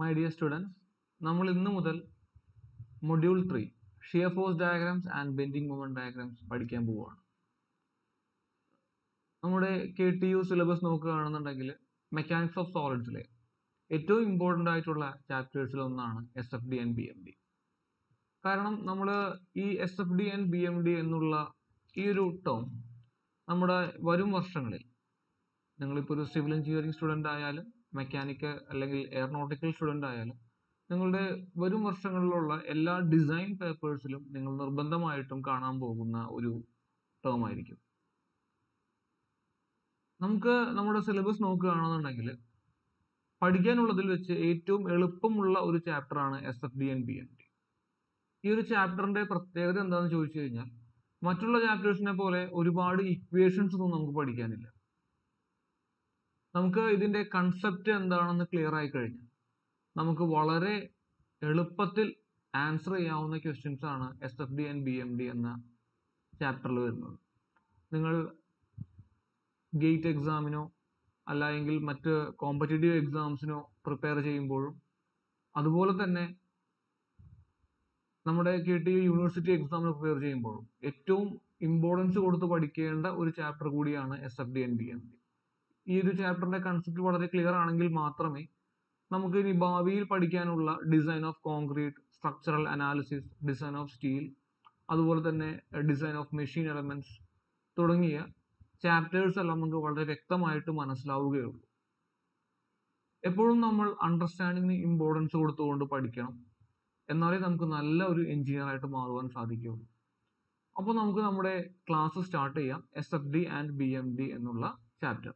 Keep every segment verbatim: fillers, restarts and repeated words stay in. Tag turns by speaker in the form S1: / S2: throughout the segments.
S1: My dear students, നമ്മൾ ഇന്ന് മുതൽ module three shear force diagrams and bending moment diagrams പഠിക്കാൻ പോവുകയാണ്. നമ്മുടെ കെ ടി യു സിലബസ് നോക്കുകയാണെന്നുണ്ടെങ്കിൽ മെക്കാനിക്സ് ഓഫ് സോളിഡ്സിലെ ഏറ്റവും ഇമ്പോർട്ടൻ്റ് ആയിട്ടുള്ള ചാപ്റ്റേഴ്സിൽ ഒന്നാണ് S F D and B M D. കാരണം നമ്മൾ ഈ S F D and B M D എന്നുള്ള ഈ ഒരു ടേം നമ്മുടെ വരും വർഷങ്ങളിൽ നിങ്ങളിപ്പോൾ ഒരു സിവിൽ എഞ്ചിനീയറിംഗ് സ്റ്റുഡൻ്റ് ആയാലും മെക്കാനിക്കൽ അല്ലെങ്കിൽ എയറോനോട്ടിക്കൽ സ്റ്റുഡൻ്റ് ആയാലും നിങ്ങളുടെ വരും വർഷങ്ങളിലുള്ള എല്ലാ ഡിസൈൻ പേപ്പേഴ്സിലും നിങ്ങൾ നിർബന്ധമായിട്ടും കാണാൻ പോകുന്ന ഒരു ടേം ആയിരിക്കും. നമുക്ക് നമ്മുടെ സിലബസ് നോക്കുകയാണെന്നുണ്ടെങ്കിൽ പഠിക്കാനുള്ളതിൽ വെച്ച് ഏറ്റവും എളുപ്പമുള്ള ഒരു ചാപ്റ്ററാണ് S F D and B M D. ഈ ഒരു ചാപ്റ്ററിന്റെ പ്രത്യേകത എന്താണെന്ന് ചോദിച്ചു കഴിഞ്ഞാൽ മറ്റുള്ള ചാപ്റ്റേഴ്സിനെ പോലെ ഒരുപാട് ഇക്വേഷൻസ് ഒന്നും നമുക്ക് പഠിക്കാനില്ല. നമുക്ക് ഇതിന്റെ കൺസെപ്റ്റ് എന്താണെന്ന് ക്ലിയർ ആയി കഴിഞ്ഞാൽ നമുക്ക് വളരെ എളുപ്പത്തിൽ ആൻസർ ചെയ്യാവുന്ന ക്വസ്റ്റ്യൻസ് ആണ് S F D and B M D എന്ന ചാപ്റ്ററിൽ വരുന്നത്. നിങ്ങൾ ഗേറ്റ് എക്സാമിനോ അല്ലെങ്കിൽ മറ്റ് കോമ്പറ്റേറ്റീവ് എക്സാംസിനോ പ്രിപ്പയർ ചെയ്യുമ്പോഴും അതുപോലെ തന്നെ നമ്മുടെ കെ ടി യു യൂണിവേഴ്സിറ്റി എക്സാമിന് പ്രിപ്പയർ ചെയ്യുമ്പോഴും ഏറ്റവും ഇമ്പോർട്ടൻസ് കൊടുത്ത് പഠിക്കേണ്ട ഒരു ചാപ്റ്റർ കൂടിയാണ് S F D and B M D. ഈ ഒരു ചാപ്റ്ററിന്റെ കൺസെപ്റ്റ് വളരെ ക്ലിയർ ആണെങ്കിൽ മാത്രമേ നമുക്ക് ഇനി ഭാവിയിൽ പഠിക്കാനുള്ള design of concrete, structural analysis, design of steel, അതുപോലെ തന്നെ ഡിസൈൻ ഓഫ് മെഷീൻ എലമെന്റ്സ് തുടങ്ങിയ ചാപ്റ്റേഴ്സ് എല്ലാം നമുക്ക് വളരെ വ്യക്തമായിട്ട് മനസ്സിലാവുകയുള്ളൂ. എപ്പോഴും നമ്മൾ അണ്ടർസ്റ്റാൻഡിങ്ങിന് ഇമ്പോർട്ടൻസ് കൊടുത്തുകൊണ്ട് പഠിക്കണം, എന്നാലേ നമുക്ക് നല്ല ഒരു എഞ്ചിനീയർ ആയിട്ട് മാറുവാൻ സാധിക്കുകയുള്ളൂ. അപ്പോൾ നമുക്ക് നമ്മുടെ ക്ലാസ് സ്റ്റാർട്ട് ചെയ്യാം. S F D and B M D എന്നുള്ള ചാപ്റ്റർ.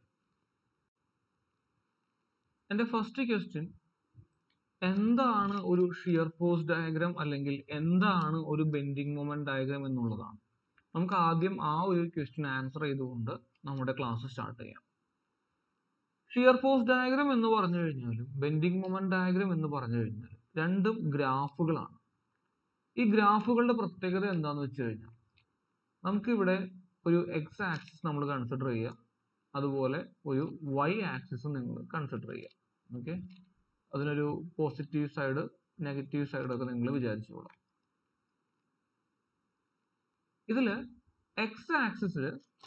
S1: എൻ്റെ ഫസ്റ്റ് ക്വസ്റ്റ്യൻ, എന്താണ് ഒരു ഷിയർ ഫോഴ്സ് ഡയഗ്രാം അല്ലെങ്കിൽ എന്താണ് ഒരു ബെൻഡിങ് മൊമെന്റ് ഡയഗ്രാം എന്നുള്ളതാണ്. നമുക്ക് ആദ്യം ആ ഒരു ക്വസ്റ്റ്യൻ ആൻസർ ചെയ്തുകൊണ്ട് നമ്മുടെ ക്ലാസ് സ്റ്റാർട്ട് ചെയ്യാം. ഷിയർ ഫോഴ്സ് ഡയഗ്രാം എന്ന് പറഞ്ഞു കഴിഞ്ഞാലും ബെൻഡിങ് മൊമെന്റ് ഡയഗ്രാം എന്ന് പറഞ്ഞു കഴിഞ്ഞാൽ രണ്ടും ഗ്രാഫുകളാണ്. ഈ ഗ്രാഫുകളുടെ പ്രത്യേകത എന്താണെന്ന് വെച്ച് കഴിഞ്ഞാൽ നമുക്കിവിടെ ഒരു എക്സ് ആക്സിസ് നമ്മൾ കൺസിഡർ ചെയ്യുക, അതുപോലെ ഒരു വൈ ആക്സിസ് നിങ്ങൾ കൺസിഡർ ചെയ്യുക. ഓക്കെ, അതിനൊരു പോസിറ്റീവ് സൈഡ്, നെഗറ്റീവ് സൈഡ് ഒക്കെ നിങ്ങൾ വിചാരിച്ചോളാം. ഇതില് എക്സ് ആക്സിസിൽ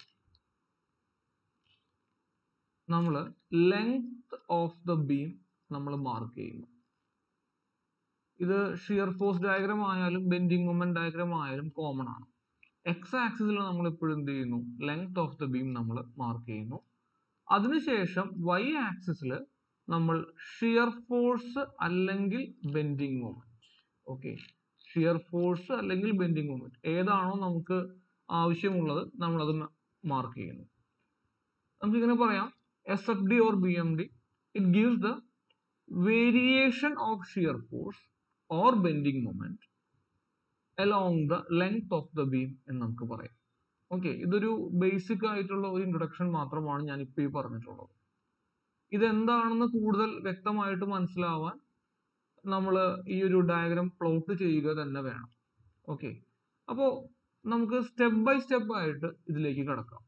S1: നമ്മൾ ലെങ്ത് ഓഫ് ദ ബീം നമ്മൾ മാർക്ക് ചെയ്യുന്നു. ഇത് ഷിയർ ഫോഴ്സ് ഡയഗ്രാം ആയാലും ബെൻഡിങ് മൊമെന്റ് ഡയഗ്രാം ആയാലും കോമൺ ആണ്. എക്സ് ആക്സിസിൽ നമ്മൾ എപ്പോഴും എന്ത് ചെയ്യുന്നു, ലെങ്ത് ഓഫ് ദ ബീം നമ്മൾ മാർക്ക് ചെയ്യുന്നു. അതിനുശേഷം വൈ ആക്സിസിൽ നമ്മൾ ഷിയർ ഫോഴ്സ് അല്ലെങ്കിൽ bending moment, okay, shear force അല്ലെങ്കിൽ ബെൻഡിങ് മൊമെന്റ് ഏതാണോ നമുക്ക് ആവശ്യമുള്ളത് നമ്മൾ അത് മാർക്ക് ചെയ്യുന്നു. നമുക്കിങ്ങനെ പറയാം, S F D or B M D, it gives the variation of shear force or bending moment along the length of the beam എന്ന് നമുക്ക് പറയാം. ഓക്കെ, ഇതൊരു ബേസിക് ആയിട്ടുള്ള ഒരു ഇൻട്രൊഡക്ഷൻ മാത്രമാണ് ഞാൻ ഇപ്പോൾ ഈ പറഞ്ഞിട്ടുള്ളത്. ഇതെന്താണെന്ന് കൂടുതൽ വ്യക്തമായിട്ട് മനസ്സിലാവാൻ നമ്മൾ ഈ ഒരു ഡയഗ്രാം പ്ലോട്ട് ചെയ്യുക തന്നെ വേണം. ഓക്കെ, അപ്പോൾ നമുക്ക് സ്റ്റെപ്പ് ബൈ സ്റ്റെപ്പ് ആയിട്ട് ഇതിലേക്ക് കടക്കാം.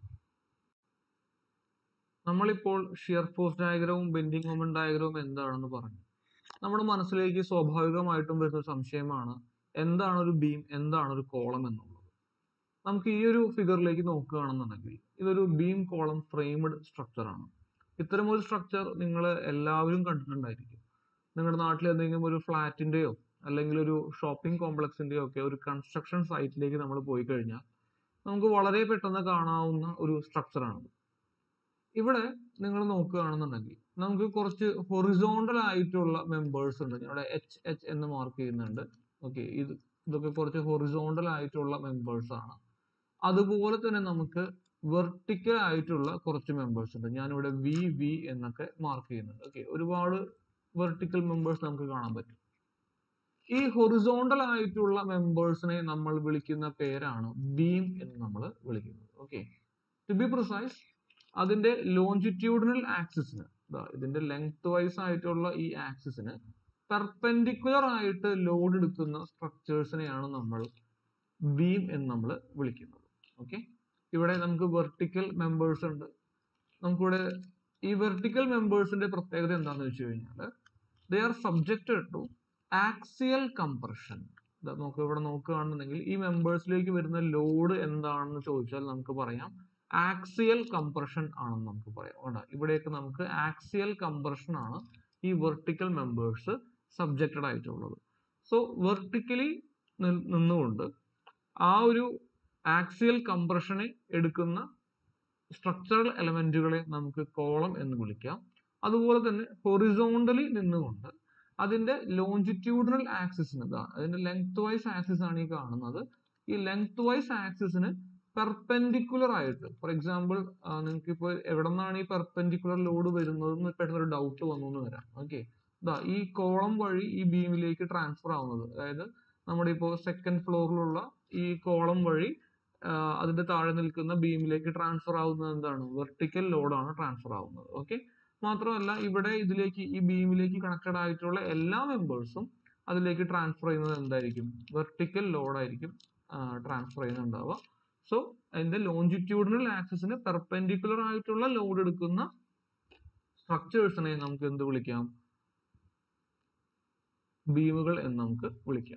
S1: നമ്മളിപ്പോൾ ഷിയർ ഫോഴ്സ് ഡയഗ്രാമും ബെൻഡിങ് മൊമെന്റ് ഡയഗ്രാമും എന്താണെന്ന് പറഞ്ഞു. നമ്മുടെ മനസ്സിലേക്ക് സ്വാഭാവികമായിട്ടും വരുന്ന സംശയമാണ്, എന്താണ് ഒരു ബീം, എന്താണ് ഒരു കോളം എന്നുള്ളത്. നമുക്ക് ഈ ഒരു ഫിഗറിലേക്ക് നോക്കുകയാണെന്നുണ്ടെങ്കിൽ ഇതൊരു ബീം കോളം ഫ്രെയിംഡ് സ്ട്രക്ചർ ആണ്. ഇത്തരം ഒരു സ്ട്രക്ചർ നിങ്ങൾ എല്ലാവരും കണ്ടിട്ടുണ്ടായിരിക്കും. നിങ്ങളുടെ നാട്ടിൽ എന്തെങ്കിലും ഒരു ഫ്ലാറ്റിന്റെയോ അല്ലെങ്കിൽ ഒരു ഷോപ്പിംഗ് കോംപ്ലക്സിന്റെയോ ഒക്കെ ഒരു കൺസ്ട്രക്ഷൻ സൈറ്റിലേക്ക് നമ്മൾ പോയി കഴിഞ്ഞാൽ നമുക്ക് വളരെ പെട്ടെന്ന് കാണാവുന്ന ഒരു സ്ട്രക്ചർ ആണ്. ഇവിടെ നിങ്ങൾ നോക്കുകയാണെന്നുണ്ടെങ്കിൽ നമുക്ക് കുറച്ച് ഹൊറിസോണ്ടൽ ആയിട്ടുള്ള മെമ്പേഴ്സ് ഉണ്ട്. ഇവിടെ എച്ച് എച്ച് എന്ന് മാർക്ക് ചെയ്യുന്നുണ്ട്. ഓക്കെ, ഇത് ഇതൊക്കെ കുറച്ച് ഹൊറിസോണ്ടൽ ആയിട്ടുള്ള മെമ്പേഴ്സ് ആണ്. അതുപോലെ തന്നെ നമുക്ക് വെർട്ടിക്കൽ ആയിട്ടുള്ള കുറച്ച് മെമ്പേഴ്സ് ഉണ്ട്. ഞാനിവിടെ വി വി എന്നൊക്കെ മാർക്ക് ചെയ്യുന്നുണ്ട്. ഓക്കെ, ഒരുപാട് വെർട്ടിക്കൽ മെമ്പേഴ്സ് നമുക്ക് കാണാൻ പറ്റും. ഈ ഹൊറിസോണ്ടൽ ആയിട്ടുള്ള മെമ്പേഴ്സിനെ നമ്മൾ വിളിക്കുന്ന പേരാണ് ബീം എന്ന് നമ്മൾ വിളിക്കുന്നത്. ഓക്കെ, ടു ബി പ്രിസൈസ്, അതിന്റെ ലോഞ്ചിറ്റ്യൂഡിനൽ ആക്സിസിന്, ഇതിന്റെ ലെങ്ത് വൈസ് ആയിട്ടുള്ള ഈ ആക്സിസിന് പെർപെൻഡിക്കുലർ ആയിട്ട് ലോഡ് എടുക്കുന്ന സ്ട്രക്ചേഴ്സിനെയാണ് നമ്മൾ ബീം എന്ന് നമ്മൾ വിളിക്കുന്നത്. ഓക്കെ, ഇവിടെ നമുക്ക് വെർട്ടിക്കൽ മെമ്പേഴ്സ് ഉണ്ട്. നമുക്കിവിടെ ഈ വെർട്ടിക്കൽ മെമ്പേഴ്സിന്റെ പ്രത്യേകത എന്താണെന്ന് വെച്ച് കഴിഞ്ഞാൽ they are subjected to axial compression. നമുക്ക് ഇവിടെ നോക്കുകയാണെന്നുണ്ടെങ്കിൽ ഈ മെമ്പേഴ്സിലേക്ക് വരുന്ന ലോഡ് എന്താണെന്ന് ചോദിച്ചാൽ നമുക്ക് പറയാം ആക്സിയൽ കംപ്രഷൻ ആണെന്ന് നമുക്ക് പറയാം. കേട്ടോ, ഇവിടെയൊക്കെ നമുക്ക് ആക്സിയൽ കംപ്രഷൻ ആണ് ഈ വെർട്ടിക്കൽ മെമ്പേഴ്സ് സബ്ജക്റ്റഡ് ആയിട്ടുള്ളത്. സോ വെർട്ടിക്കലി നിന്നുകൊണ്ട് ആ ഒരു ആക്സിയൽ കംപ്രഷനെ എടുക്കുന്ന സ്ട്രക്ചറൽ എലമെന്റുകളെ നമുക്ക് കോളം എന്ന് വിളിക്കാം. അതുപോലെ തന്നെ ഹൊറിസോണ്ടലി നിന്നുകൊണ്ട് അതിന്റെ ലോഞ്ചിറ്റ്യൂഡിനൽ ആക്സിസിന്, അതിന്റെ ലെങ്ത് വൈസ് ആക്സിസ് ആണ് ഈ കാണുന്നത്, ഈ ലെങ്ത് വൈസ് ആക്സിസിന് പെർപെൻഡിക്കുലർ ആയിട്ട്, ഫോർ എക്സാമ്പിൾ നിങ്ങൾക്ക് ഇപ്പോൾ എവിടെ നിന്നാണ് ഈ പെർപെൻഡിക്കുലർ ലോഡ് വരുന്നത് പെട്ടെന്നൊരു ഡൗട്ട് വന്നു എന്ന് വരാം. ഓക്കെ, ഇതാ ഈ കോളം വഴി ഈ ബീമിലേക്ക് ട്രാൻസ്ഫർ ആവുന്നത്, അതായത് നമ്മുടെ ഇപ്പോൾ സെക്കൻഡ് ഫ്ലോറിലുള്ള ഈ കോളം വഴി അതിന്റെ താഴെ നിൽക്കുന്ന ബീമിലേക്ക് ട്രാൻസ്ഫർ ആവുന്നത് എന്താണ്? വെർട്ടിക്കൽ ലോഡാണ് ട്രാൻസ്ഫർ ആവുന്നത്. ഓക്കെ, മാത്രമല്ല ഇവിടെ ഇതിലേക്ക് ഈ ബീമിലേക്ക് കണക്റ്റഡ് ആയിട്ടുള്ള എല്ലാ മെമ്പേഴ്സും അതിലേക്ക് ട്രാൻസ്ഫർ ചെയ്യുന്നത് എന്തായിരിക്കും? വെർട്ടിക്കൽ ലോഡായിരിക്കും ട്രാൻസ്ഫർ ചെയ്യുന്നുണ്ടാവുക. സോ അതിന്റെ ലോഞ്ചിറ്റ്യൂഡിനൽ ആക്സിസിന് പെർപെൻഡിക്കുലർ ആയിട്ടുള്ള ലോഡ് എടുക്കുന്ന സ്ട്രക്ചേഴ്സിനെ നമുക്ക് എന്ത് വിളിക്കാം? ബീമുകൾ എന്ന് നമുക്ക് വിളിക്കാം.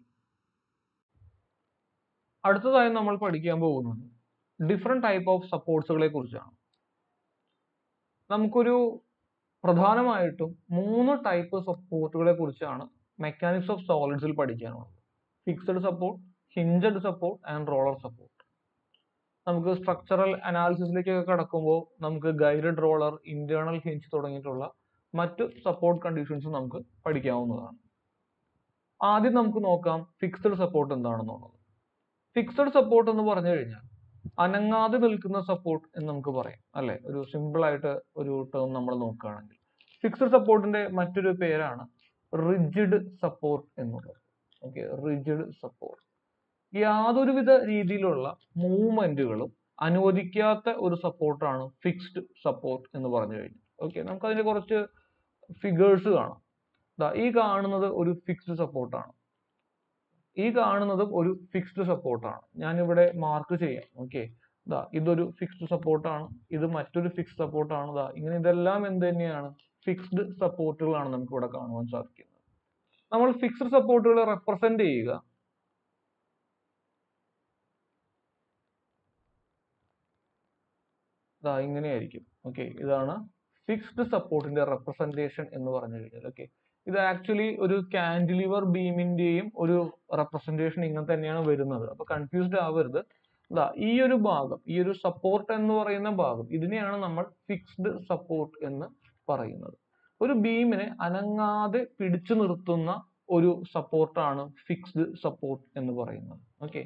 S1: അടുത്തതായി നമ്മൾ പഠിക്കാൻ പോകുന്നത് ഡിഫറെന്റ് ടൈപ്പ് ഓഫ് സപ്പോർട്ട്സുകളെ കുറിച്ചാണ്. നമുക്കൊരു പ്രധാനമായിട്ടും മൂന്ന് ടൈപ്പ് സപ്പോർട്ടുകളെ കുറിച്ചാണ് മെക്കാനിക്സ് ഓഫ് സോളിഡ്സിൽ പഠിക്കാനുള്ളത്. Fixed support, hinged support and roller support. നമുക്ക് സ്ട്രക്ചറൽ അനാലിസിസിലേക്കൊക്കെ കടക്കുമ്പോൾ നമുക്ക് ഗൈഡഡ് റോളർ, ഇന്റേണൽ ഹിഞ്ച് തുടങ്ങിയിട്ടുള്ള മറ്റ് സപ്പോർട്ട് കണ്ടീഷൻസ് നമുക്ക് പഠിക്കാവുന്നതാണ്. ആദ്യം നമുക്ക് നോക്കാം ഫിക്സഡ് സപ്പോർട്ട് എന്താണെന്നുള്ളത്. ഫിക്സഡ് സപ്പോർട്ട് എന്ന് പറഞ്ഞു കഴിഞ്ഞാൽ അനങ്ങാതെ നിൽക്കുന്ന സപ്പോർട്ട് എന്ന് നമുക്ക് പറയാം, അല്ലെ? ഒരു സിമ്പിൾ ആയിട്ട് ഒരു ടേം നമ്മൾ നോക്കുകയാണെങ്കിൽ ഫിക്സഡ് സപ്പോർട്ടിന്റെ മറ്റൊരു പേരാണ് റിജിഡ് സപ്പോർട്ട് എന്നുള്ളത്. ഓക്കെ, റിജിഡ് സപ്പോർട്ട് യാതൊരുവിധ രീതിയിലുള്ള മൂവ്മെന്റുകളും അനുവദിക്കാത്ത ഒരു സപ്പോർട്ടാണ് ഫിക്സ്ഡ് സപ്പോർട്ട് എന്ന് പറഞ്ഞു കഴിഞ്ഞാൽ. ഓക്കെ, നമുക്ക് അതിന്റെ കുറച്ച് ഫിഗേഴ്സ് കാണാം. ഈ കാണുന്നത് ഒരു ഫിക്സ്ഡ് സപ്പോർട്ടാണ്, ഈ കാണുന്നതും ഒരു ഫിക്സ്ഡ് സപ്പോർട്ടാണ്. ഞാനിവിടെ മാർക്ക് ചെയ്യാം. ഓക്കെ, ദാ ഇതൊരു ഫിക്സ്ഡ് സപ്പോർട്ടാണ്, ഇത് മറ്റൊരു ഫിക്സ്ഡ് സപ്പോർട്ടാണ്. ദാ ഇങ്ങനെ ഇതെല്ലാം എന്ത് തന്നെയാണ്? ഫിക്സ്ഡ് സപ്പോർട്ടുകളാണ് നമുക്ക് ഇവിടെ കാണുവാൻ സാധിക്കുന്നത്. നമ്മൾ ഫിക്സ്ഡ് സപ്പോർട്ടുകളെ റെപ്രസെന്റ് ചെയ്യുക ദാ ഇങ്ങനെയായിരിക്കും. ഓക്കെ, ഇതാണ് ഫിക്സ്ഡ് സപ്പോർട്ടിന്റെ റെപ്രസെന്റേഷൻ എന്ന് പറഞ്ഞു കഴിഞ്ഞാൽ. ഓക്കെ, ഇത് ആക്ച്വലി ഒരു കാന്റിലിവർ ബീമിന്റെയും ഒരു റെപ്രസെന്റേഷൻ ഇങ്ങനെ തന്നെയാണ് വരുന്നത്. അപ്പൊ കൺഫ്യൂസ്ഡ് ആവരുത്. ദാ ഈ ഒരു ഭാഗം, ഈ ഒരു സപ്പോർട്ട് എന്ന് പറയുന്ന ഭാഗം, ഇതിനെയാണ് നമ്മൾ ഫിക്സ്ഡ് സപ്പോർട്ട് എന്ന് പറയുന്നത്. ഒരു ബീമിനെ അനങ്ങാതെ പിടിച്ചു നിർത്തുന്ന ഒരു സപ്പോർട്ടാണ് ഫിക്സ്ഡ് സപ്പോർട്ട് എന്ന് പറയുന്നത്. ഓക്കെ,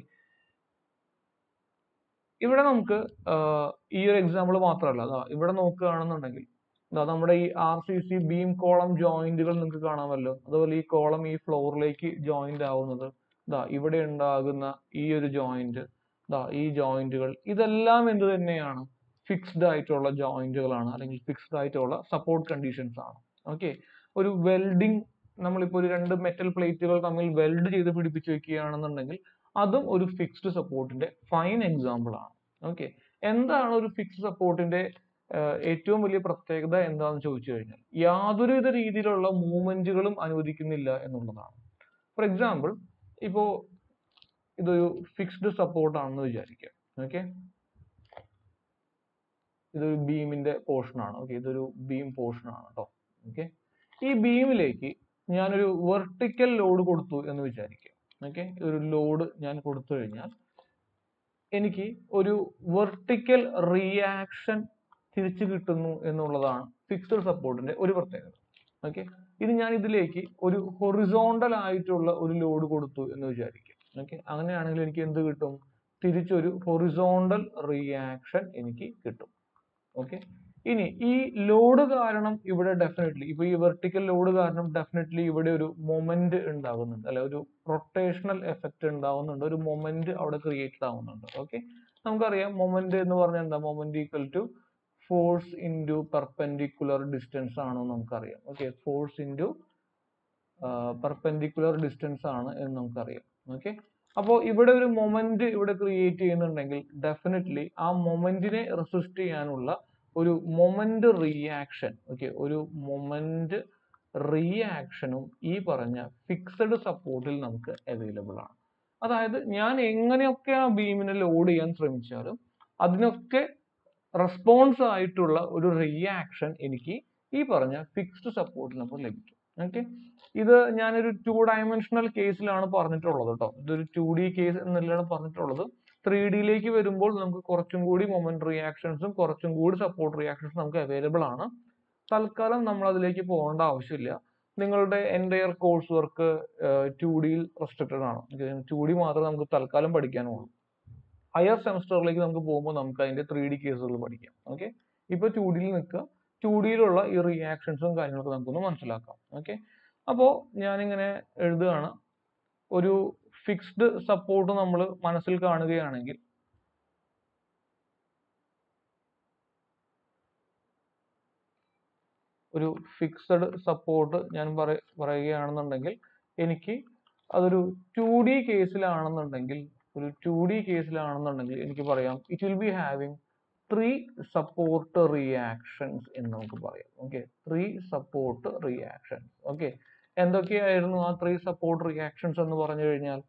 S1: ഇവിടെ നമുക്ക് ഈ ഒരു എക്സാമ്പിൾ മാത്രമല്ല, അതാ ഇവിടെ നോക്കുകയാണെന്നുണ്ടെങ്കിൽ നമ്മുടെ ഈ R C C beam column ജോയിന്റുകൾ നിങ്ങൾക്ക് കാണാമല്ലോ. അതുപോലെ ഈ കോളം ഈ ഫ്ലോറിലേക്ക് ജോയിന്റ് ആവുന്നത്, ഇതാ ഇവിടെ ഉണ്ടാകുന്ന ഈ ഒരു ജോയിന്റ്, ഇതാ ഈ ജോയിന്റുകൾ, ഇതെല്ലാം എന്ത് തന്നെയാണ്? ഫിക്സ്ഡ് ആയിട്ടുള്ള ജോയിന്റുകളാണ്, അല്ലെങ്കിൽ ഫിക്സ്ഡ് ആയിട്ടുള്ള സപ്പോർട്ട് കണ്ടീഷൻസ് ആണ്. ഓക്കെ, ഒരു വെൽഡിങ്, നമ്മളിപ്പോൾ ഒരു രണ്ട് മെറ്റൽ പ്ലേറ്റുകൾ തമ്മിൽ വെൽഡ് ചെയ്ത് പിടിപ്പിച്ച് വെക്കുകയാണെന്നുണ്ടെങ്കിൽ അതും ഒരു ഫിക്സ്ഡ് സപ്പോർട്ടിന്റെ ഫൈൻ എക്സാമ്പിൾ ആണ്. ഓക്കെ, എന്താണ് ഒരു ഫിക്സ്ഡ് സപ്പോർട്ടിന്റെ ഏറ്റവും വലിയ പ്രത്യേകത എന്താണെന്ന് ചോദിച്ചു കഴിഞ്ഞാൽ യാതൊരുവിധ രീതിയിലുള്ള മൂവ്മെന്റുകളും അനുവദിക്കുന്നില്ല എന്നുള്ളതാണ്. ഫോർ എക്സാമ്പിൾ, ഇപ്പോ ഇതൊരു ഫിക്സ്ഡ് സപ്പോർട്ട് ആണെന്ന് വിചാരിക്കാം. ഓക്കെ, ഇതൊരു ബീമിന്റെ പോർഷൻ ആണ്. ഓക്കെ, ഇതൊരു ബീം പോർഷൻ ആണ് കേട്ടോ. ഓക്കെ, ഈ ബീമിലേക്ക് ഞാനൊരു വെർട്ടിക്കൽ ലോഡ് കൊടുത്തു എന്ന് വിചാരിക്കാം. ഓക്കെ, ഒരു ലോഡ് ഞാൻ കൊടുത്തു കഴിഞ്ഞാൽ എനിക്ക് ഒരു വെർട്ടിക്കൽ റിയാക്ഷൻ തിരിച്ചു കിട്ടുന്നു എന്നുള്ളതാണ് ഫിക്സ്ഡ് സപ്പോർട്ടിന്റെ ഒരു പ്രത്യേകത. ഓക്കെ, ഇത് ഞാൻ ഇതിലേക്ക് ഒരു ഹൊറിസോണ്ടൽ ആയിട്ടുള്ള ഒരു ലോഡ് കൊടുത്തു എന്ന് വിചാരിക്കാം. ഓക്കെ, അങ്ങനെയാണെങ്കിൽ എനിക്ക് എന്ത് കിട്ടും? തിരിച്ചൊരു ഹൊറിസോണ്ടൽ റിയാക്ഷൻ എനിക്ക് കിട്ടും. ഓക്കെ, ഇനി ഈ ലോഡ് കാരണം ഇവിടെ ഡെഫിനറ്റ്ലി, ഇപ്പൊ ഈ വെർട്ടിക്കൽ ലോഡ് കാരണം ഡെഫിനറ്റ്ലി ഇവിടെ ഒരു മൊമെന്റ് ഉണ്ടാകുന്നുണ്ട്, അല്ലെ? ഒരു റൊട്ടേഷണൽ എഫക്റ്റ് ഉണ്ടാവുന്നുണ്ട്, ഒരു മൊമെന്റ് അവിടെ ക്രിയേറ്റഡ് ആവുന്നുണ്ട്. ഓക്കെ, നമുക്കറിയാം മൊമെന്റ് എന്ന് പറഞ്ഞാൽ എന്താ? Moment equal to force into perpendicular distance ആണെന്ന് നമുക്കറിയാം. Okay, force into perpendicular distance ആണ് എന്ന് നമുക്കറിയാം. ഓക്കെ, അപ്പോൾ ഇവിടെ ഒരു മൊമെന്റ് ഇവിടെ ക്രിയേറ്റ് ചെയ്യുന്നുണ്ടെങ്കിൽ ഡെഫിനറ്റ്ലി ആ മൊമെന്റിനെ റെസിസ്റ്റ് ചെയ്യാനുള്ള ഒരു മൊമെന്റ് റിയാക്ഷൻ, ഓക്കെ, ഒരു മൊമെന്റ് റിയാക്ഷനും ഈ പറഞ്ഞ ഫിക്സഡ് സപ്പോർട്ടിൽ നമുക്ക് അവൈലബിൾ ആണ്. അതായത് ഞാൻ എങ്ങനെയൊക്കെ ആ ബീമിനെ ലോഡ് ചെയ്യാൻ ശ്രമിച്ചാലും അതിനൊക്കെ റെസ്പോൺസ് ആയിട്ടുള്ള ഒരു റിയാക്ഷൻ എനിക്ക് ഈ പറഞ്ഞ ഫിക്സ്ഡ് സപ്പോർട്ടിനൊപ്പം ലഭിക്കും. ഓക്കെ, ഇത് ഞാനൊരു ടു ഡയമെൻഷണൽ കേസിലാണ് പറഞ്ഞിട്ടുള്ളത് കേട്ടോ. ഇതൊരു ടു ഡി കേസ് എന്നല്ലാണ് പറഞ്ഞിട്ടുള്ളത്. ത്രീ ഡിയിലേക്ക് വരുമ്പോൾ നമുക്ക് കുറച്ചും കൂടി മൊമെന്റ് റിയാക്ഷൻസും കുറച്ചും കൂടി സപ്പോർട്ട് റിയാക്ഷൻസും നമുക്ക് അവൈലബിൾ ആണ്. തൽക്കാലം നമ്മൾ അതിലേക്ക് പോകേണ്ട ആവശ്യമില്ല. നിങ്ങളുടെ എൻറ്റയർ കോഴ്സ് വർക്ക് ടു ഡിയിൽ റെസ്ട്രിക്റ്റഡ് ആണ്. ടു ഡി മാത്രമേ നമുക്ക് തൽക്കാലം പഠിക്കാനുള്ളൂ. ഹയർ സെമസ്റ്ററിലേക്ക് നമുക്ക് പോകുമ്പോൾ നമുക്ക് അതിന്റെ ത്രീ ഡി കേസുകൾ പഠിക്കാം. ഓക്കെ, ഇപ്പൊ ടു ഡിയിൽ നിൽക്കുക. ടു ഡിയിലുള്ള ഈ റിയാക്ഷൻസും കാര്യങ്ങളൊക്കെ നമുക്കൊന്ന് മനസ്സിലാക്കാം. ഓക്കെ, അപ്പോ ഞാനിങ്ങനെ എഴുതുകയാണ്. ഒരു ഫിക്സ്ഡ് സപ്പോർട്ട് നമ്മൾ മനസ്സിൽ കാണുകയാണെങ്കിൽ ഒരു ഫിക്സഡ് സപ്പോർട്ട് ഞാൻ പറ പറയുകയാണെന്നുണ്ടെങ്കിൽ എനിക്ക് അതൊരു ടു ഡി കേസിലാണെന്നുണ്ടെങ്കിൽ ഒരു ടു ഡി കേസിലാണെന്നുണ്ടെങ്കിൽ എനിക്ക് പറയാം it will be having three support reactions എന്ന് നമുക്ക് പറയാം. Okay, three support reactions. Okay, എന്തൊക്കെയായിരുന്നു ആ ത്രീ സപ്പോർട്ട് റിയാക്ഷൻസ് എന്ന് പറഞ്ഞു കഴിഞ്ഞാൽ,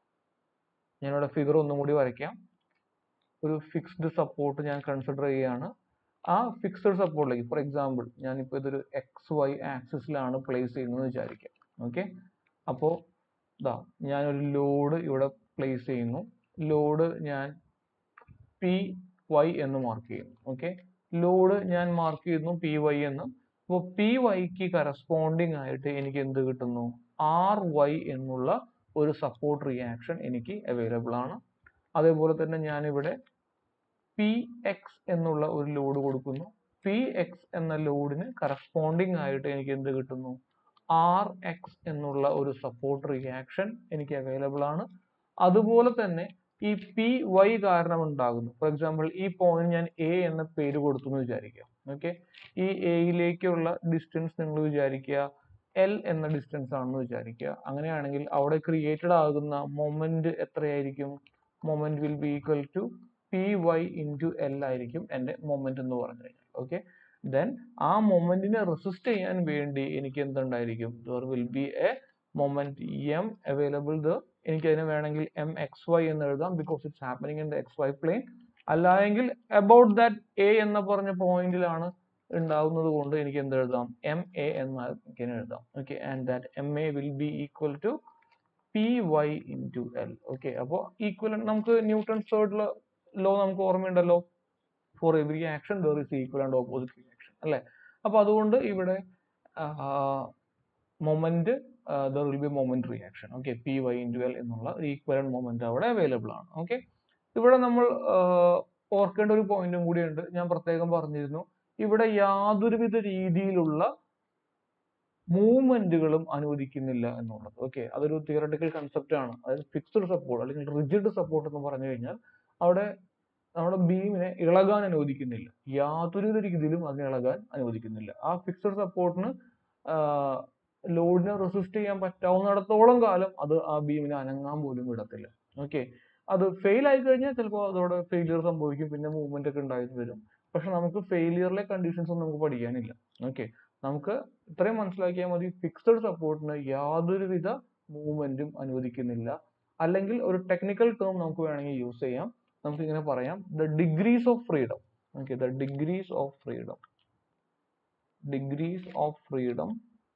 S1: ഞാനിവിടെ ഫിഗർ ഒന്നും കൂടി വരയ്ക്കാം. ഒരു ഫിക്സ്ഡ് സപ്പോർട്ട് ഞാൻ കൺസിഡർ ചെയ്യുകയാണ്. ആ ഫിക്സ്ഡ് സപ്പോർട്ടിലേക്ക് ഫോർ എക്സാമ്പിൾ ഞാനിപ്പോൾ ഇതൊരു എക്സ് വൈ ആക്സിസിലാണ് പ്ലേസ് ചെയ്യുന്നത് വിചാരിക്കാം. ഓക്കെ, അപ്പോൾ ഇതാ ഞാനൊരു ലോഡ് ഇവിടെ പ്ലേസ് ചെയ്യുന്നു. ലോഡ് ഞാൻ പി വൈ എന്ന് മാർക്ക് ചെയ്യുന്നു. ഓക്കെ, ലോഡ് ഞാൻ മാർക്ക് ചെയ്യുന്നു പി വൈ എന്ന്. അപ്പോൾ പി വൈക്ക് കറസ്പോണ്ടിങ് ആയിട്ട് എനിക്ക് എന്ത് കിട്ടുന്നു? ആർ വൈ എന്നുള്ള ഒരു സപ്പോർട്ട് റിയാക്ഷൻ എനിക്ക് അവൈലബിൾ ആണ്. അതേപോലെ തന്നെ ഞാനിവിടെ പി എക്സ് എന്നുള്ള ഒരു ലോഡ് കൊടുക്കുന്നു. പി എക്സ് എന്ന ലോഡിന് കറസ്പോണ്ടിങ് ആയിട്ട് എനിക്ക് എന്ത് കിട്ടുന്നു? ആർ എക്സ് എന്നുള്ള ഒരു സപ്പോർട്ട് റിയാക്ഷൻ എനിക്ക് അവൈലബിൾ ആണ്. അതുപോലെ തന്നെ ഈ പി വൈ കാരണം ഉണ്ടാകുന്നു. ഫോർ എക്സാമ്പിൾ ഈ പോയിന്റ് ഞാൻ എ എന്ന പേര് കൊടുത്തു എന്ന് വിചാരിക്കുക. ഓക്കെ, ഈ എയിലേക്കുള്ള ഡിസ്റ്റൻസ് നിങ്ങൾ വിചാരിക്കുക എൽ എന്ന ഡിസ്റ്റൻസ് ആണെന്ന് വിചാരിക്കുക. അങ്ങനെയാണെങ്കിൽ അവിടെ ക്രിയേറ്റഡ് ആകുന്ന മൊമെന്റ് എത്രയായിരിക്കും? Moment will be equal to P Y into L ആയിരിക്കും എൻ്റെ മൊമെന്റ് എന്ന് പറഞ്ഞു കഴിഞ്ഞാൽ. ഓക്കെ, ദെൻ ആ മൊമെന്റിനെ റെസിസ്റ്റ് ചെയ്യാൻ വേണ്ടി എനിക്ക് എന്തുണ്ടായിരിക്കും? There will be a moment M available there. എനിക്ക് അതിനെ വേണമെങ്കിൽ എം എക്സ് വൈ എന്ന് എഴുതാം, because it's happening in the X Y plane. അല്ലായെങ്കിൽ അബൌട്ട് ദാറ്റ് എ എന്ന് പറഞ്ഞ പോയിന്റിലാണ് ഉണ്ടാവുന്നത് കൊണ്ട് എനിക്ക് എന്ത് എഴുതാം? എം എ എന്ന് എനിക്ക് എഴുതാം. Okay, and that M A will be equal to P Y into L. Okay, അപ്പോൾ ഈക്വലന്റ് നമുക്ക് ന്യൂട്ടൺസ് തേർഡ് ലോ നമുക്ക് ഓർമ്മയുണ്ടല്ലോ, for every action there is equal and opposite reaction അല്ലേ? അപ്പൊ അതുകൊണ്ട് ഇവിടെ moment there will be moment reaction. Okay, P Y into L എന്നുള്ള equivalent moment അവിടെ അവൈലബിൾ ആണ്. ഓക്കെ, ഇവിടെ നമ്മൾ ഓർക്കേണ്ട ഒരു പോയിന്റും കൂടിയുണ്ട്. ഞാൻ പ്രത്യേകം പറഞ്ഞിരുന്നു, ഇവിടെ യാതൊരുവിധ രീതിയിലുള്ള മൂവ്മെന്റുകളും അനുവദിക്കുന്നില്ല എന്നുള്ളത്. ഓക്കെ, അതൊരു തിയറട്ടിക്കൽ കൺസെപ്റ്റ് ആണ്. അതായത് ഫിക്സ്ഡ് സപ്പോർട്ട് അല്ലെങ്കിൽ റിജിഡ് സപ്പോർട്ട് എന്ന് പറഞ്ഞു കഴിഞ്ഞാൽ അവിടെ നമ്മുടെ ബീമിനെ ഇളകാൻ അനുവദിക്കുന്നില്ല. യാതൊരു രീതിയിലും അതിനെ ഇളകാൻ അനുവദിക്കുന്നില്ല. ആ ഫിക്സഡ് സപ്പോർട്ടിന് ലോഡിനെ റെസിസ്റ്റ് ചെയ്യാൻ പറ്റാവുന്നിടത്തോളം കാലം അത് ആ ബീമിനെ അനങ്ങാൻ പോലും വിടത്തില്ല. ഓക്കെ, അത് ഫെയിൽ ആയി കഴിഞ്ഞാൽ ചിലപ്പോൾ അതോടെ ഫെയിലിയർ സംഭവിക്കും, പിന്നെ മൂവ്മെന്റ് ഒക്കെ ഉണ്ടായി വരും. പക്ഷെ നമുക്ക് ഫെയിലിയറിലെ കണ്ടീഷൻസ് ഒന്നും നമുക്ക് പഠിക്കാനില്ല. ഓക്കെ, നമുക്ക് ഇത്രയും മനസ്സിലാക്കിയാൽ മതി, ഫിക്സഡ് സപ്പോർട്ടിന് യാതൊരുവിധ മൂവ്മെന്റും അനുവദിക്കുന്നില്ല. അല്ലെങ്കിൽ ഒരു ടെക്നിക്കൽ ടേം നമുക്ക് വേണമെങ്കിൽ യൂസ് ചെയ്യാം. നമുക്ക് ഇങ്ങനെ പറയാം, the degrees of freedom. Okay, the degrees of freedom degrees of freedom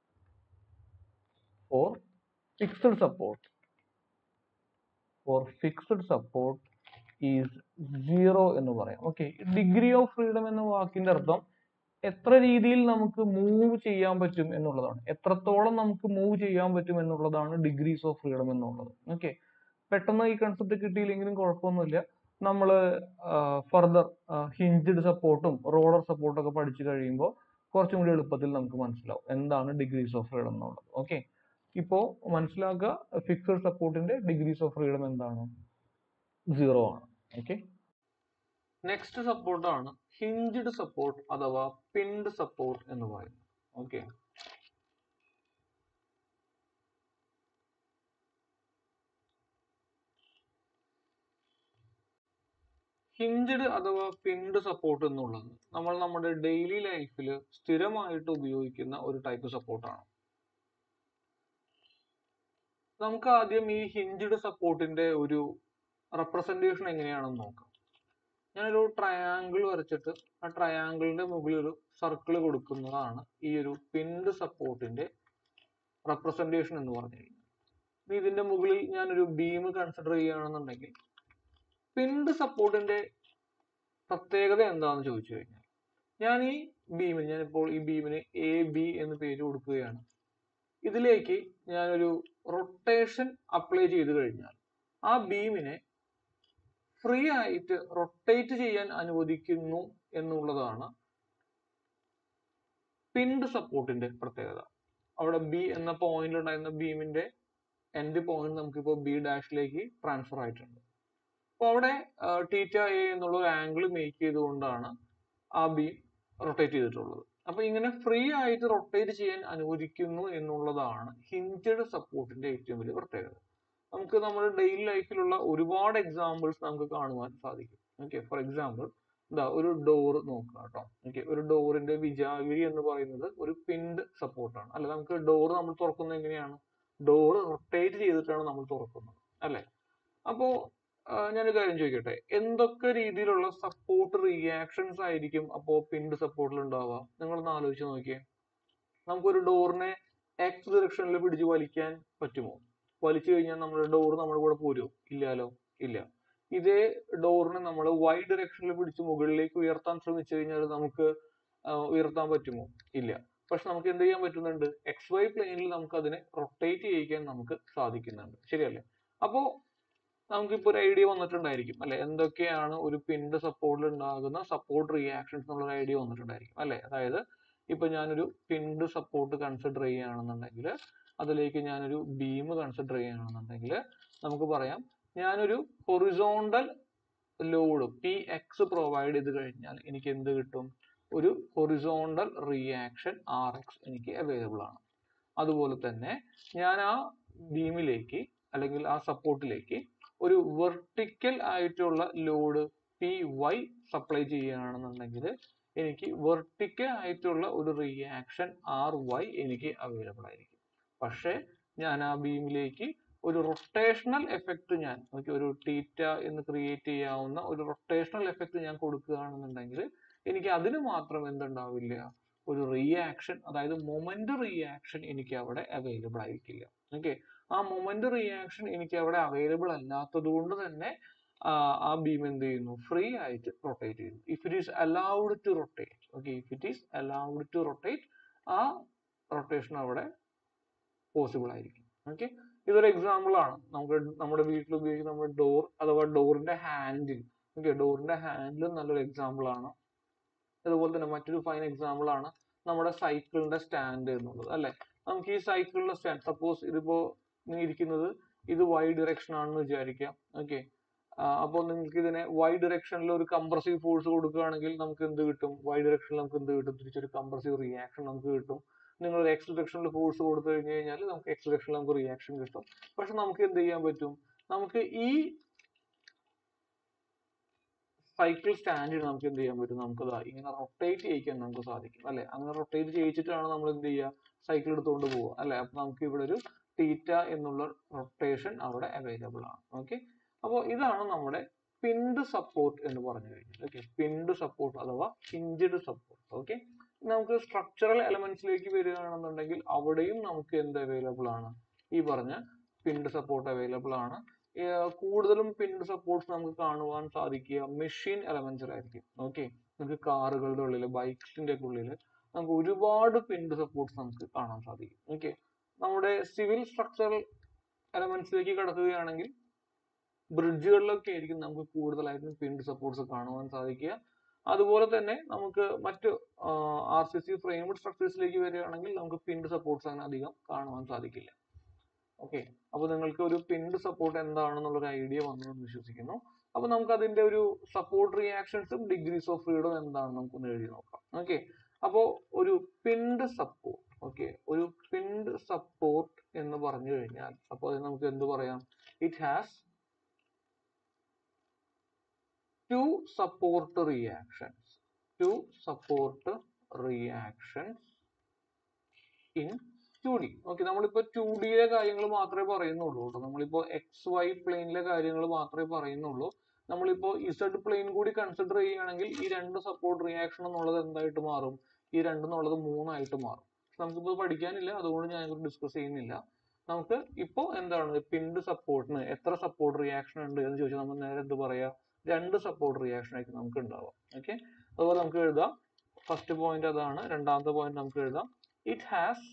S1: for fixed support for fixed support is zero എന്ന് പറയാം. ഓക്കെ, ഡിഗ്രി ഓഫ് ഫ്രീഡം എന്ന വാക്കിന്റെ അർത്ഥം എത്ര രീതിയിൽ നമുക്ക് മൂവ് ചെയ്യാൻ പറ്റും എന്നുള്ളതാണ്. എത്രത്തോളം നമുക്ക് മൂവ് ചെയ്യാൻ പറ്റും എന്നുള്ളതാണ് ഡിഗ്രീസ് ഓഫ് ഫ്രീഡം എന്നുള്ളത്. ഓക്കെ, പെട്ടെന്ന് ഈ കൺസെപ്റ്റ് കിട്ടിയില്ലെങ്കിലും കുഴപ്പമൊന്നുമില്ല. നമ്മൾ ഫർദർ ഹിഞ്ച്ഡ് സപ്പോർട്ടും റോളർ സപ്പോർട്ടും ഒക്കെ പഠിച്ചു കഴിയുമ്പോൾ കുറച്ചും കൂടി എളുപ്പത്തിൽ നമുക്ക് മനസ്സിലാവും എന്താണ് ഡിഗ്രീസ് ഓഫ് ഫ്രീഡം എന്നുള്ളത്. ഓക്കെ, ഇപ്പോ മനസ്സിലാക്കുക, ഫിക്സഡ് സപ്പോർട്ടിന്റെ ഡിഗ്രീസ് ഓഫ് ഫ്രീഡം എന്താണ്? സീറോ ആണ്. ഓക്കെ, നെക്സ്റ്റ് സപ്പോർട്ടാണ് ഹിഞ്ച്ഡ് സപ്പോർട്ട് അഥവാ പിൻഡ് സപ്പോർട്ട് എന്ന് പറയുന്നത്. ഓക്കെ, ഹിഞ്ച്ഡ് അഥവാ പിൻഡ് സപ്പോർട്ട് എന്നുള്ളത് നമ്മൾ നമ്മുടെ ഡെയിലി ലൈഫിൽ സ്ഥിരമായിട്ട് ഉപയോഗിക്കുന്ന ഒരു ടൈപ്പ് സപ്പോർട്ടാണ്. നമുക്ക് ആദ്യം ഈ ഹിഞ്ച്ഡ് സപ്പോർട്ടിന്റെ ഒരു റെപ്രസെന്റേഷൻ എങ്ങനെയാണെന്ന് നോക്കാം. ഞാനൊരു ട്രയാങ്കിൾ വരച്ചിട്ട് ആ ട്രയാങ്കിളിന്റെ മുകളിൽ ഒരു സർക്കിൾ കൊടുക്കുന്നതാണ് ഈ ഒരു പിൻഡ് സപ്പോർട്ടിന്റെ റെപ്രസെന്റേഷൻ എന്ന് പറഞ്ഞു കഴിഞ്ഞാൽ. ഇതിന്റെ മുകളിൽ ഞാനൊരു ബീം കൺസിഡർ ചെയ്യുകയാണെന്നുണ്ടെങ്കിൽ പിൻഡ് സപ്പോർട്ടിന്റെ പ്രത്യേകത എന്താണെന്ന് ചോദിച്ചു കഴിഞ്ഞാൽ, ഞാൻ ഈ ബീമിന് ഞാനിപ്പോൾ ഈ ബീമിന് എ ബി എന്ന് പേര് കൊടുക്കുകയാണ്. ഇതിലേക്ക് ഞാനൊരു റൊട്ടേഷൻ അപ്ലൈ ചെയ്ത് കഴിഞ്ഞാൽ ആ ബീമിനെ ഫ്രീ ആയിട്ട് റൊട്ടേറ്റ് ചെയ്യാൻ അനുവദിക്കുന്നു എന്നുള്ളതാണ് പിൻഡ് സപ്പോർട്ടിന്റെ പ്രത്യേകത. അവിടെ ബി എന്ന പോയിന്റിൽ ഉണ്ടായിരുന്ന ബീമിന്റെ എൻഡ് പോയിന്റ് നമുക്കിപ്പോൾ ബി ഡാഷിലേക്ക് ട്രാൻസ്ഫർ ആയിട്ടുണ്ട്. അപ്പോൾ അവിടെ ടീറ്റ എ എന്നുള്ള ഒരു ആംഗിൾ മേക്ക് ചെയ്തുകൊണ്ടാണ് ആ ബീം റൊട്ടേറ്റ് ചെയ്തിട്ടുള്ളത്. അപ്പൊ ഇങ്ങനെ ഫ്രീ ആയിട്ട് റൊട്ടേറ്റ് ചെയ്യാൻ അനുവദിക്കുന്നു എന്നുള്ളതാണ് ഹിഞ്ച്ഡ് സപ്പോർട്ടിന്റെ ഏറ്റവും വലിയ പ്രത്യേകത. നമുക്ക് നമ്മുടെ ഡെയിലി ലൈഫിലുള്ള ഒരുപാട് എക്സാമ്പിൾസ് നമുക്ക് കാണുവാൻ സാധിക്കും. ഓക്കെ, ഫോർ എക്സാമ്പിൾ എന്താ ഒരു ഡോർ നോക്കുക കേട്ടോ. ഓക്കെ, ഒരു ഡോറിന്റെ വിജാഗിരി എന്ന് പറയുന്നത് ഒരു പിൻഡ് സപ്പോർട്ടാണ്. അല്ലെ, നമുക്ക് ഡോർ നമ്മൾ തുറക്കുന്നത് എങ്ങനെയാണ്? ഡോർ റൊട്ടേറ്റ് ചെയ്തിട്ടാണ് നമ്മൾ തുറക്കുന്നത്, അല്ലെ? അപ്പോ ഞാനൊരു കാര്യം ചോദിക്കട്ടെ, എന്തൊക്കെ രീതിയിലുള്ള സപ്പോർട്ട് റിയാക്ഷൻസ് ആയിരിക്കും അപ്പോ പിൻഡ് സപ്പോർട്ടിൽ ഉണ്ടാവുക? നിങ്ങളൊന്ന് ആലോചിച്ച് നോക്കിയേ. നമുക്കൊരു ഡോറിനെ എക്സ് ഡിറക്ഷനിൽ പിടിച്ച് വലിക്കാൻ പറ്റുമോ? വലിച്ചു കഴിഞ്ഞാൽ നമ്മുടെ ഡോർ നമ്മുടെ കൂടെ പോരുമോ? ഇല്ലാലോ, ഇല്ല. ഇതേ ഡോറിനെ നമ്മൾ വൈ ഡിറക്ഷനിൽ പിടിച്ച് മുകളിലേക്ക് ഉയർത്താൻ ശ്രമിച്ചു കഴിഞ്ഞാൽ നമുക്ക് ഉയർത്താൻ പറ്റുമോ? ഇല്ല. പക്ഷെ നമുക്ക് എന്ത് ചെയ്യാൻ പറ്റുന്നുണ്ട്? എക്സ് വൈ പ്ലെയിനിൽ നമുക്ക് അതിനെ റൊട്ടേറ്റ് ചെയ്യിക്കാൻ നമുക്ക് സാധിക്കുന്നുണ്ട്, ശരിയല്ലേ? അപ്പോ നമുക്കിപ്പോ ഒരു ഐഡിയ വന്നിട്ടുണ്ടായിരിക്കും അല്ലെ, എന്തൊക്കെയാണ് ഒരു പിൻഡ് സപ്പോർട്ടിൽ ഉണ്ടാകുന്ന സപ്പോർട്ട് റിയാക്ഷൻസ് എന്നുള്ള ഐഡിയ വന്നിട്ടുണ്ടായിരിക്കും അല്ലെ. അതായത് ഇപ്പൊ ഞാനൊരു പിൻഡ് സപ്പോർട്ട് കൺസിഡർ ചെയ്യുകയാണെന്നുണ്ടെങ്കിൽ, അതിലേക്ക് ഞാനൊരു ബീം കൺസിഡർ ചെയ്യുകയാണെന്നുണ്ടെങ്കിൽ നമുക്ക് പറയാം, ഞാനൊരു horizontal load P X provide ചെയ്ത് കഴിഞ്ഞാൽ എനിക്ക് എന്ത് കിട്ടും? ഒരു ഹൊറിസോണ്ടൽ റിയാക്ഷൻ ആർ എക്സ് എനിക്ക് അവൈലബിൾ ആണ്. അതുപോലെ തന്നെ ഞാൻ ആ ബീമിലേക്ക് അല്ലെങ്കിൽ ആ സപ്പോർട്ടിലേക്ക് ഒരു വെർട്ടിക്കൽ ആയിട്ടുള്ള ലോഡ് പി വൈ സപ്ലൈ ചെയ്യുകയാണെന്നുണ്ടെങ്കിൽ എനിക്ക് വെർട്ടിക്കൽ ആയിട്ടുള്ള ഒരു റിയാക്ഷൻ ആർ വൈ എനിക്ക് അവൈലബിൾ ആയിരിക്കും. പക്ഷെ ഞാൻ ആ ബീമിലേക്ക് ഒരു റൊട്ടേഷണൽ എഫക്റ്റ് ഞാൻ ഒരു തീറ്റ എന്ന് ക്രിയേറ്റ് ചെയ്യാവുന്ന ഒരു റൊട്ടേഷണൽ എഫക്റ്റ് ഞാൻ കൊടുക്കുകയാണെന്നുണ്ടെങ്കിൽ എനിക്ക് അതിന് മാത്രം എന്തുണ്ടാവില്ല? ഒരു റിയാക്ഷൻ, അതായത് മൊമെന്റ് റിയാക്ഷൻ എനിക്ക് അവിടെ അവൈലബിൾ ആയിരിക്കില്ല. ഓക്കെ, ആ മൊമെന്റ് റിയാക്ഷൻ എനിക്ക് അവിടെ അവൈലബിൾ അല്ലാത്തത് കൊണ്ട് തന്നെ ആ ബീം എന്ത് ചെയ്യുന്നു? ഫ്രീ ആയിട്ട് റൊട്ടേറ്റ് ചെയ്യുന്നു. If it is allowed to rotate, okay, if it is allowed to rotate, ആ റൊട്ടേഷൻ അവിടെ പോസിബിൾ ആയിരിക്കും. ഓക്കെ, ഇതൊരു എക്സാമ്പിൾ ആണ്. നമുക്ക് നമ്മുടെ വീട്ടിൽ ഉപയോഗിക്കുന്ന നമ്മുടെ ഡോർ അഥവാ ഡോറിന്റെ ഹാൻഡിൽ. ഓക്കെ, ഡോറിന്റെ ഹാൻഡിൽ നല്ലൊരു എക്സാമ്പിൾ ആണ്. അതുപോലെ തന്നെ മറ്റൊരു ഫൈൻ എക്സാമ്പിൾ ആണ് നമ്മുടെ സൈക്കിളിന്റെ സ്റ്റാൻഡ് എന്നുള്ളത്, അല്ലെ? നമുക്ക് ഈ സൈക്കിളിന്റെ സ്റ്റാൻഡ്, സപ്പോസ് ഇതിപ്പോ ഇരിക്കുന്നത് ഇത് വൈ ഡിറക്ഷൻ ആണെന്ന് വിചാരിക്കാം. ഓക്കെ, അപ്പോൾ നിങ്ങൾക്ക് ഇതിനെ വൈ ഡിറക്ഷനിൽ ഒരു കംപ്രസീവ് ഫോഴ്സ് കൊടുക്കുകയാണെങ്കിൽ നമുക്ക് എന്ത് കിട്ടും? വൈ ഡിറക്ഷനിൽ നമുക്ക് എന്ത് കിട്ടും? തിരിച്ചൊരു കംപ്രസീവ് റിയാക്ഷൻ നമുക്ക് കിട്ടും. നിങ്ങൾ ഒരു എക്സ് ഡിറക്ഷനിൽ ഫോഴ്സ് കൊടുത്തു കഴിഞ്ഞു കഴിഞ്ഞാൽ നമുക്ക് എക്സ് ഡിറക്ഷനിൽ നമുക്ക് റിയാക്ഷൻ കിട്ടും. പക്ഷെ നമുക്ക് എന്ത് ചെയ്യാൻ പറ്റും? നമുക്ക് ഈ സൈക്കിൾ സ്റ്റാൻഡിൽ നമുക്ക് എന്ത് ചെയ്യാൻ പറ്റും? നമുക്ക് ഇങ്ങനെ റൊട്ടേറ്റ് ചെയ്യിക്കാൻ നമുക്ക് സാധിക്കും, അല്ലെ? അങ്ങനെ റൊട്ടേറ്റ് ചെയ്യിച്ചിട്ടാണ് നമ്മൾ എന്ത് ചെയ്യുക? സൈക്കിൾ എടുത്തുകൊണ്ട് പോവുക, അല്ലെ? അപ്പൊ നമുക്ക് ഇവിടെ ഒരു തീറ്റ എന്നുള്ള റൊട്ടേഷൻ അവിടെ അവൈലബിൾ ആണ്. ഓക്കെ, അപ്പോൾ ഇതാണ് നമ്മുടെ പിൻഡ് സപ്പോർട്ട് എന്ന് പറഞ്ഞു കഴിഞ്ഞാൽ. ഓക്കെ, പിൻഡ് സപ്പോർട്ട് അഥവാ ഹിഞ്ച്ഡ് സപ്പോർട്ട്. ഓക്കെ, നമുക്ക് സ്ട്രക്ചറൽ എലമെന്റ്സിലേക്ക് വരികയാണെന്നുണ്ടെങ്കിൽ അവിടെയും നമുക്ക് എന്ത് അവൈലബിൾ ആണ്? ഈ പറഞ്ഞ പിൻഡ് സപ്പോർട്ട് അവൈലബിൾ ആണ്. കൂടുതലും പിൻഡ് സപ്പോർട്ട്സ് നമുക്ക് കാണുവാൻ സാധിക്കുക മെഷീൻ എലമെന്റ്സിലായിരിക്കും. ഓക്കെ, നമുക്ക് കാറുകളുടെ ഉള്ളിൽ, ബൈക്സിന്റെ ഒക്കെ ഉള്ളിൽ നമുക്ക് ഒരുപാട് പിൻഡ് സപ്പോർട്ട്സ് നമുക്ക് കാണാൻ സാധിക്കും. ഓക്കെ, നമ്മുടെ സിവിൽ സ്ട്രക്ചറൽ എലമെന്റ്സിലേക്ക് കടക്കുകയാണെങ്കിൽ ബ്രിഡ്ജുകളിലൊക്കെ ആയിരിക്കും നമുക്ക് കൂടുതലായിട്ടും പിൻഡ് സപ്പോർട്ട്സ് കാണുവാൻ സാധിക്കുക. അതുപോലെ തന്നെ നമുക്ക് മറ്റ് ആർ സി സി ഫ്രെയിംഡ് സ്ട്രക്ചേഴ്സിലേക്ക് വരികയാണെങ്കിൽ നമുക്ക് പിൻഡ് സപ്പോർട്ട്സ് അങ്ങനെ അധികം കാണുവാൻ സാധിക്കില്ല. ഓക്കെ, അപ്പൊ നിങ്ങൾക്ക് ഒരു പിൻഡ് സപ്പോർട്ട് എന്താണെന്നുള്ള ഒരു ഐഡിയ വന്നു എന്ന് വിശ്വസിക്കുന്നു. അപ്പൊ നമുക്ക് അതിന്റെ ഒരു സപ്പോർട്ട് റിയാക്ഷൻസും ഡിഗ്രീസ് ഓഫ് ഫ്രീഡം എന്താണെന്ന് നമുക്കൊന്ന് എഴുതി നോക്കാം. ഓക്കെ, അപ്പോ ഒരു പിൻഡ് സപ്പോർട്ട്, ഓക്കെ, ഒരു പിൻഡ് സപ്പോർട്ട് എന്ന് പറഞ്ഞു കഴിഞ്ഞാൽ അപ്പൊ അത് നമുക്ക് എന്ത് പറയാം? It has two support reactions, two support reactions in two D. Okay, നമ്മളിപ്പോ ടു ഡിയിലെ കാര്യങ്ങൾ മാത്രമേ പറയുന്നുള്ളൂ കേട്ടോ. നമ്മളിപ്പോ എക്സ് വൈ പ്ലെയിനിലെ കാര്യങ്ങൾ മാത്രമേ പറയുന്നുള്ളൂ. നമ്മളിപ്പോ ഇസഡ് പ്ലെയിൻ കൂടി കൺസിഡർ ചെയ്യുകയാണെങ്കിൽ ഈ രണ്ട് സപ്പോർട്ട് റിയാക്ഷൻ എന്നുള്ളത് എന്തായിട്ട് മാറും? ഈ രണ്ടെന്നുള്ളത് മൂന്നായിട്ട് മാറും. നമുക്കിപ്പോ പഠിക്കാനില്ല, അതുകൊണ്ട് ഞാൻ ഡിസ്കസ് ചെയ്യുന്നില്ല. നമുക്ക് ഇപ്പോ എന്താണ് പിൻഡ് സപ്പോർട്ടിന് എത്ര സപ്പോർട്ട് റിയാക്ഷൻ ഉണ്ട് എന്ന് ചോദിച്ചാൽ നമ്മൾ നേരെ എന്ത് പറയാ? രണ്ട് സപ്പോർട്ട് റിയാക്ഷൻ ആയിരിക്കും നമുക്ക് ഉണ്ടാവാം. ഓക്കെ, അതുപോലെ നമുക്ക് എഴുതാം. ഫസ്റ്റ് പോയിന്റ് അതാണ്. രണ്ടാമത്തെ പോയിന്റ് നമുക്ക് എഴുതാം. It has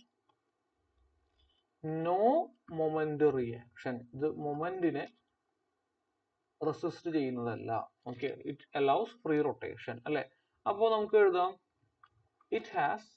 S1: no moment reaction. ഇത് മൊമെന്റിനെ റെസിസ്റ്റ് ചെയ്യുന്നതല്ല. Okay, it allows free rotation അല്ലെ. അപ്പോ നമുക്ക് എഴുതാം ഇറ്റ് ഹാസ്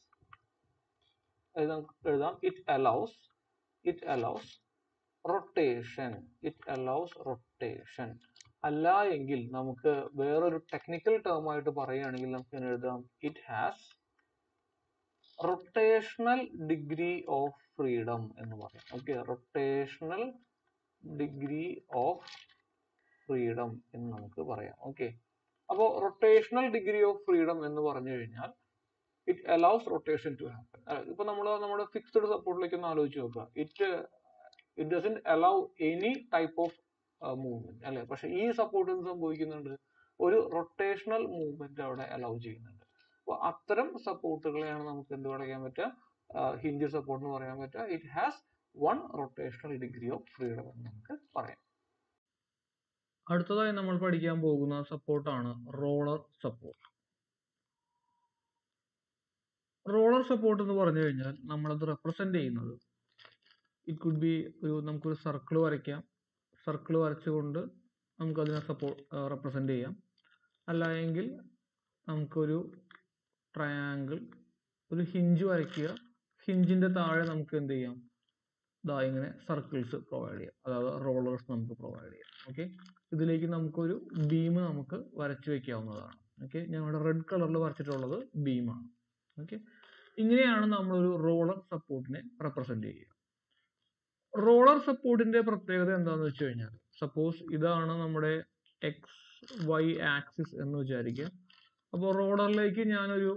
S1: എഴുതാം it allows it allows rotation. It allows rotation. അല്ല എങ്കിൽ നമുക്ക് വേറൊരു ടെക്നിക്കൽ ടേം ആയിട്ട് പറയുകയാണെങ്കിൽ നമുക്ക് എഴുതാം it has rotational degree of freedom എന്ന് പറയാം. Okay, rotational degree of freedom എന്ന് നമുക്ക് പറയാം. ഓക്കെ, അപ്പോൾ റൊട്ടേഷണൽ ഡിഗ്രി ഓഫ് ഫ്രീഡം എന്ന് പറഞ്ഞു കഴിഞ്ഞാൽ it allows rotation to happen. ഇപ്പൊ നമ്മൾ നമ്മുടെ ഫിക്സ്ഡ് സപ്പോർട്ടിലേക്ക് ഒന്ന് ആലോചിച്ച് നോക്കുക. It it doesn't allow any type of movement അല്ലെ. പക്ഷെ ഈ സപ്പോർട്ട് എന്ത് സംഭവിക്കുന്നുണ്ട്? ഒരു റൊട്ടേഷണൽ മൂവ്മെന്റ് അവിടെ അലൗ ചെയ്യുന്നുണ്ട്. അപ്പൊ അത്തരം സപ്പോർട്ടുകളെയാണ് നമുക്ക് എന്ത് പറയാൻ പറ്റുക? ഹിഞ്ച് സപ്പോർട്ട് എന്ന് പറയാൻ പറ്റുക. It has one rotational degree of freedom എന്ന് നമുക്ക് പറയാം. അടുത്തതായി നമ്മൾ പഠിക്കാൻ പോകുന്ന സപ്പോർട്ടാണ് റോളർ സപ്പോർട്ട്. റോളർ സപ്പോർട്ട് എന്ന് പറഞ്ഞു കഴിഞ്ഞാൽ നമ്മളത് റെപ്രസെന്റ് ചെയ്യുന്നത് ഇറ്റ് കുഡ് ബി ഒരു നമുക്കൊരു സർക്കിൾ വരയ്ക്കാം. സർക്കിൾ വരച്ചുകൊണ്ട് നമുക്കതിനെ സപ്പോർട്ട് റെപ്രസെന്റ് ചെയ്യാം. അല്ല എങ്കിൽ നമുക്കൊരു ട്രയാങ്കിൾ, ഒരു ഹിഞ്ച് വരയ്ക്കുക. ഹിഞ്ചിന്റെ താഴെ നമുക്ക് എന്ത് ചെയ്യാം? ദാ ഇങ്ങനെ സർക്കിൾസ് പ്രൊവൈഡ് ചെയ്യാം, അതായത് റോളേഴ്സ് നമുക്ക് പ്രൊവൈഡ് ചെയ്യാം. ഓക്കെ, ഇതിലേക്ക് നമുക്കൊരു ബീം നമുക്ക് വരച്ചു വെക്കാവുന്നതാണ്. ഓക്കെ, ഞങ്ങളുടെ റെഡ് കളറിൽ വരച്ചിട്ടുള്ളത് ബീമാണ്. ഓക്കെ, ഇങ്ങനെയാണ് നമ്മളൊരു റോളർ സപ്പോർട്ടിനെ റെപ്രസെന്റ് ചെയ്യുക. റോളർ സപ്പോർട്ടിന്റെ പ്രത്യേകത എന്താണെന്ന് വെച്ച് കഴിഞ്ഞാൽ, സപ്പോസ് ഇതാണ് നമ്മുടെ എക്സ് വൈ ആക്സിസ് എന്ന് വിചാരിക്കുക. അപ്പോൾ റോളറിലേക്ക് ഞാനൊരു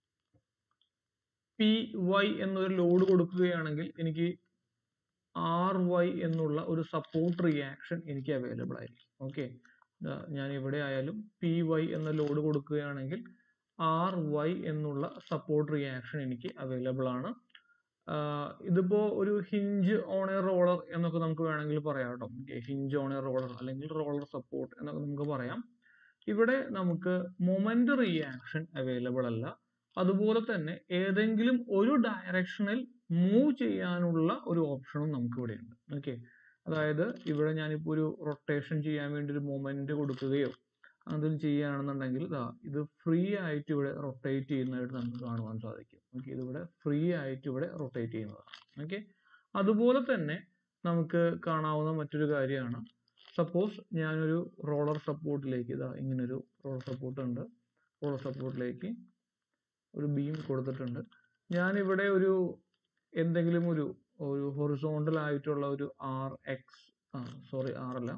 S1: പി വൈ എന്നൊരു ലോഡ് കൊടുക്കുകയാണെങ്കിൽ എനിക്ക് ആർ വൈ എന്നുള്ള ഒരു സപ്പോർട്ട് റിയാക്ഷൻ എനിക്ക് അവൈലബിൾ ആയിരിക്കും. ഓക്കെ, ഞാൻ ഇവിടെ ആയാലും പി വൈ എന്ന ലോഡ് കൊടുക്കുകയാണെങ്കിൽ ആർ വൈ എന്നുള്ള സപ്പോർട്ട് റിയാക്ഷൻ എനിക്ക് അവൈലബിൾ ആണ്. ഇതിപ്പോ ഒരു ഹിഞ്ച് ഓൺ എ റോളർ എന്നൊക്കെ നമുക്ക് വേണമെങ്കിൽ പറയാം കേട്ടോ. ഹിഞ്ച് ഓൺ എ റോളർ അല്ലെങ്കിൽ റോളർ സപ്പോർട്ട് എന്നൊക്കെ നമുക്ക് പറയാം. ഇവിടെ നമുക്ക് മൊമെന്റ് റിയാക്ഷൻ അവൈലബിൾ അല്ല. അതുപോലെ തന്നെ ഏതെങ്കിലും ഒരു ഡയറക്ഷനിൽ മൂവ് ചെയ്യാനുള്ള ഒരു ഓപ്ഷനും നമുക്ക് ഇവിടെ ഉണ്ട്. ഓക്കെ, അതായത് ഇവിടെ ഞാനിപ്പോ ഒരു റൊട്ടേഷൻ ചെയ്യാൻ വേണ്ടി ഒരു മൊമെന്റ് കൊടുക്കുകയോ അതും ചെയ്യുകയാണെന്നുണ്ടെങ്കിൽ ഇതാ ഇത് ഫ്രീ ആയിട്ട് ഇവിടെ റൊട്ടേറ്റ് ചെയ്യുന്നതായിട്ട് നമുക്ക് കാണുവാൻ സാധിക്കും. ഓക്കെ, ഇതിവിടെ ഫ്രീ ആയിട്ട് ഇവിടെ റൊട്ടേറ്റ് ചെയ്യുന്നതാണ്. ഓക്കെ, അതുപോലെ തന്നെ നമുക്ക് കാണാവുന്ന മറ്റൊരു കാര്യമാണ്, സപ്പോസ് ഞാനൊരു റോളർ സപ്പോർട്ടിലേക്ക് ഇതാ ഇങ്ങനൊരു റോളർ സപ്പോർട്ട് ഉണ്ട്. റോളർ സപ്പോർട്ടിലേക്ക് ഒരു ബീം കൊടുത്തിട്ടുണ്ട്. ഞാനിവിടെ ഒരു എന്തെങ്കിലും ഒരു ഒരു ഹൊറിസോണ്ടൽ ആയിട്ടുള്ള ഒരു ആർ എക്സ് ആ സോറി ആർ അല്ല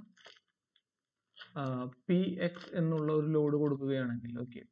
S1: പി എക്സ് എന്നുള്ള ഒരു ലോഡ് കൊടുക്കുകയാണെങ്കിൽ, ഓക്കെ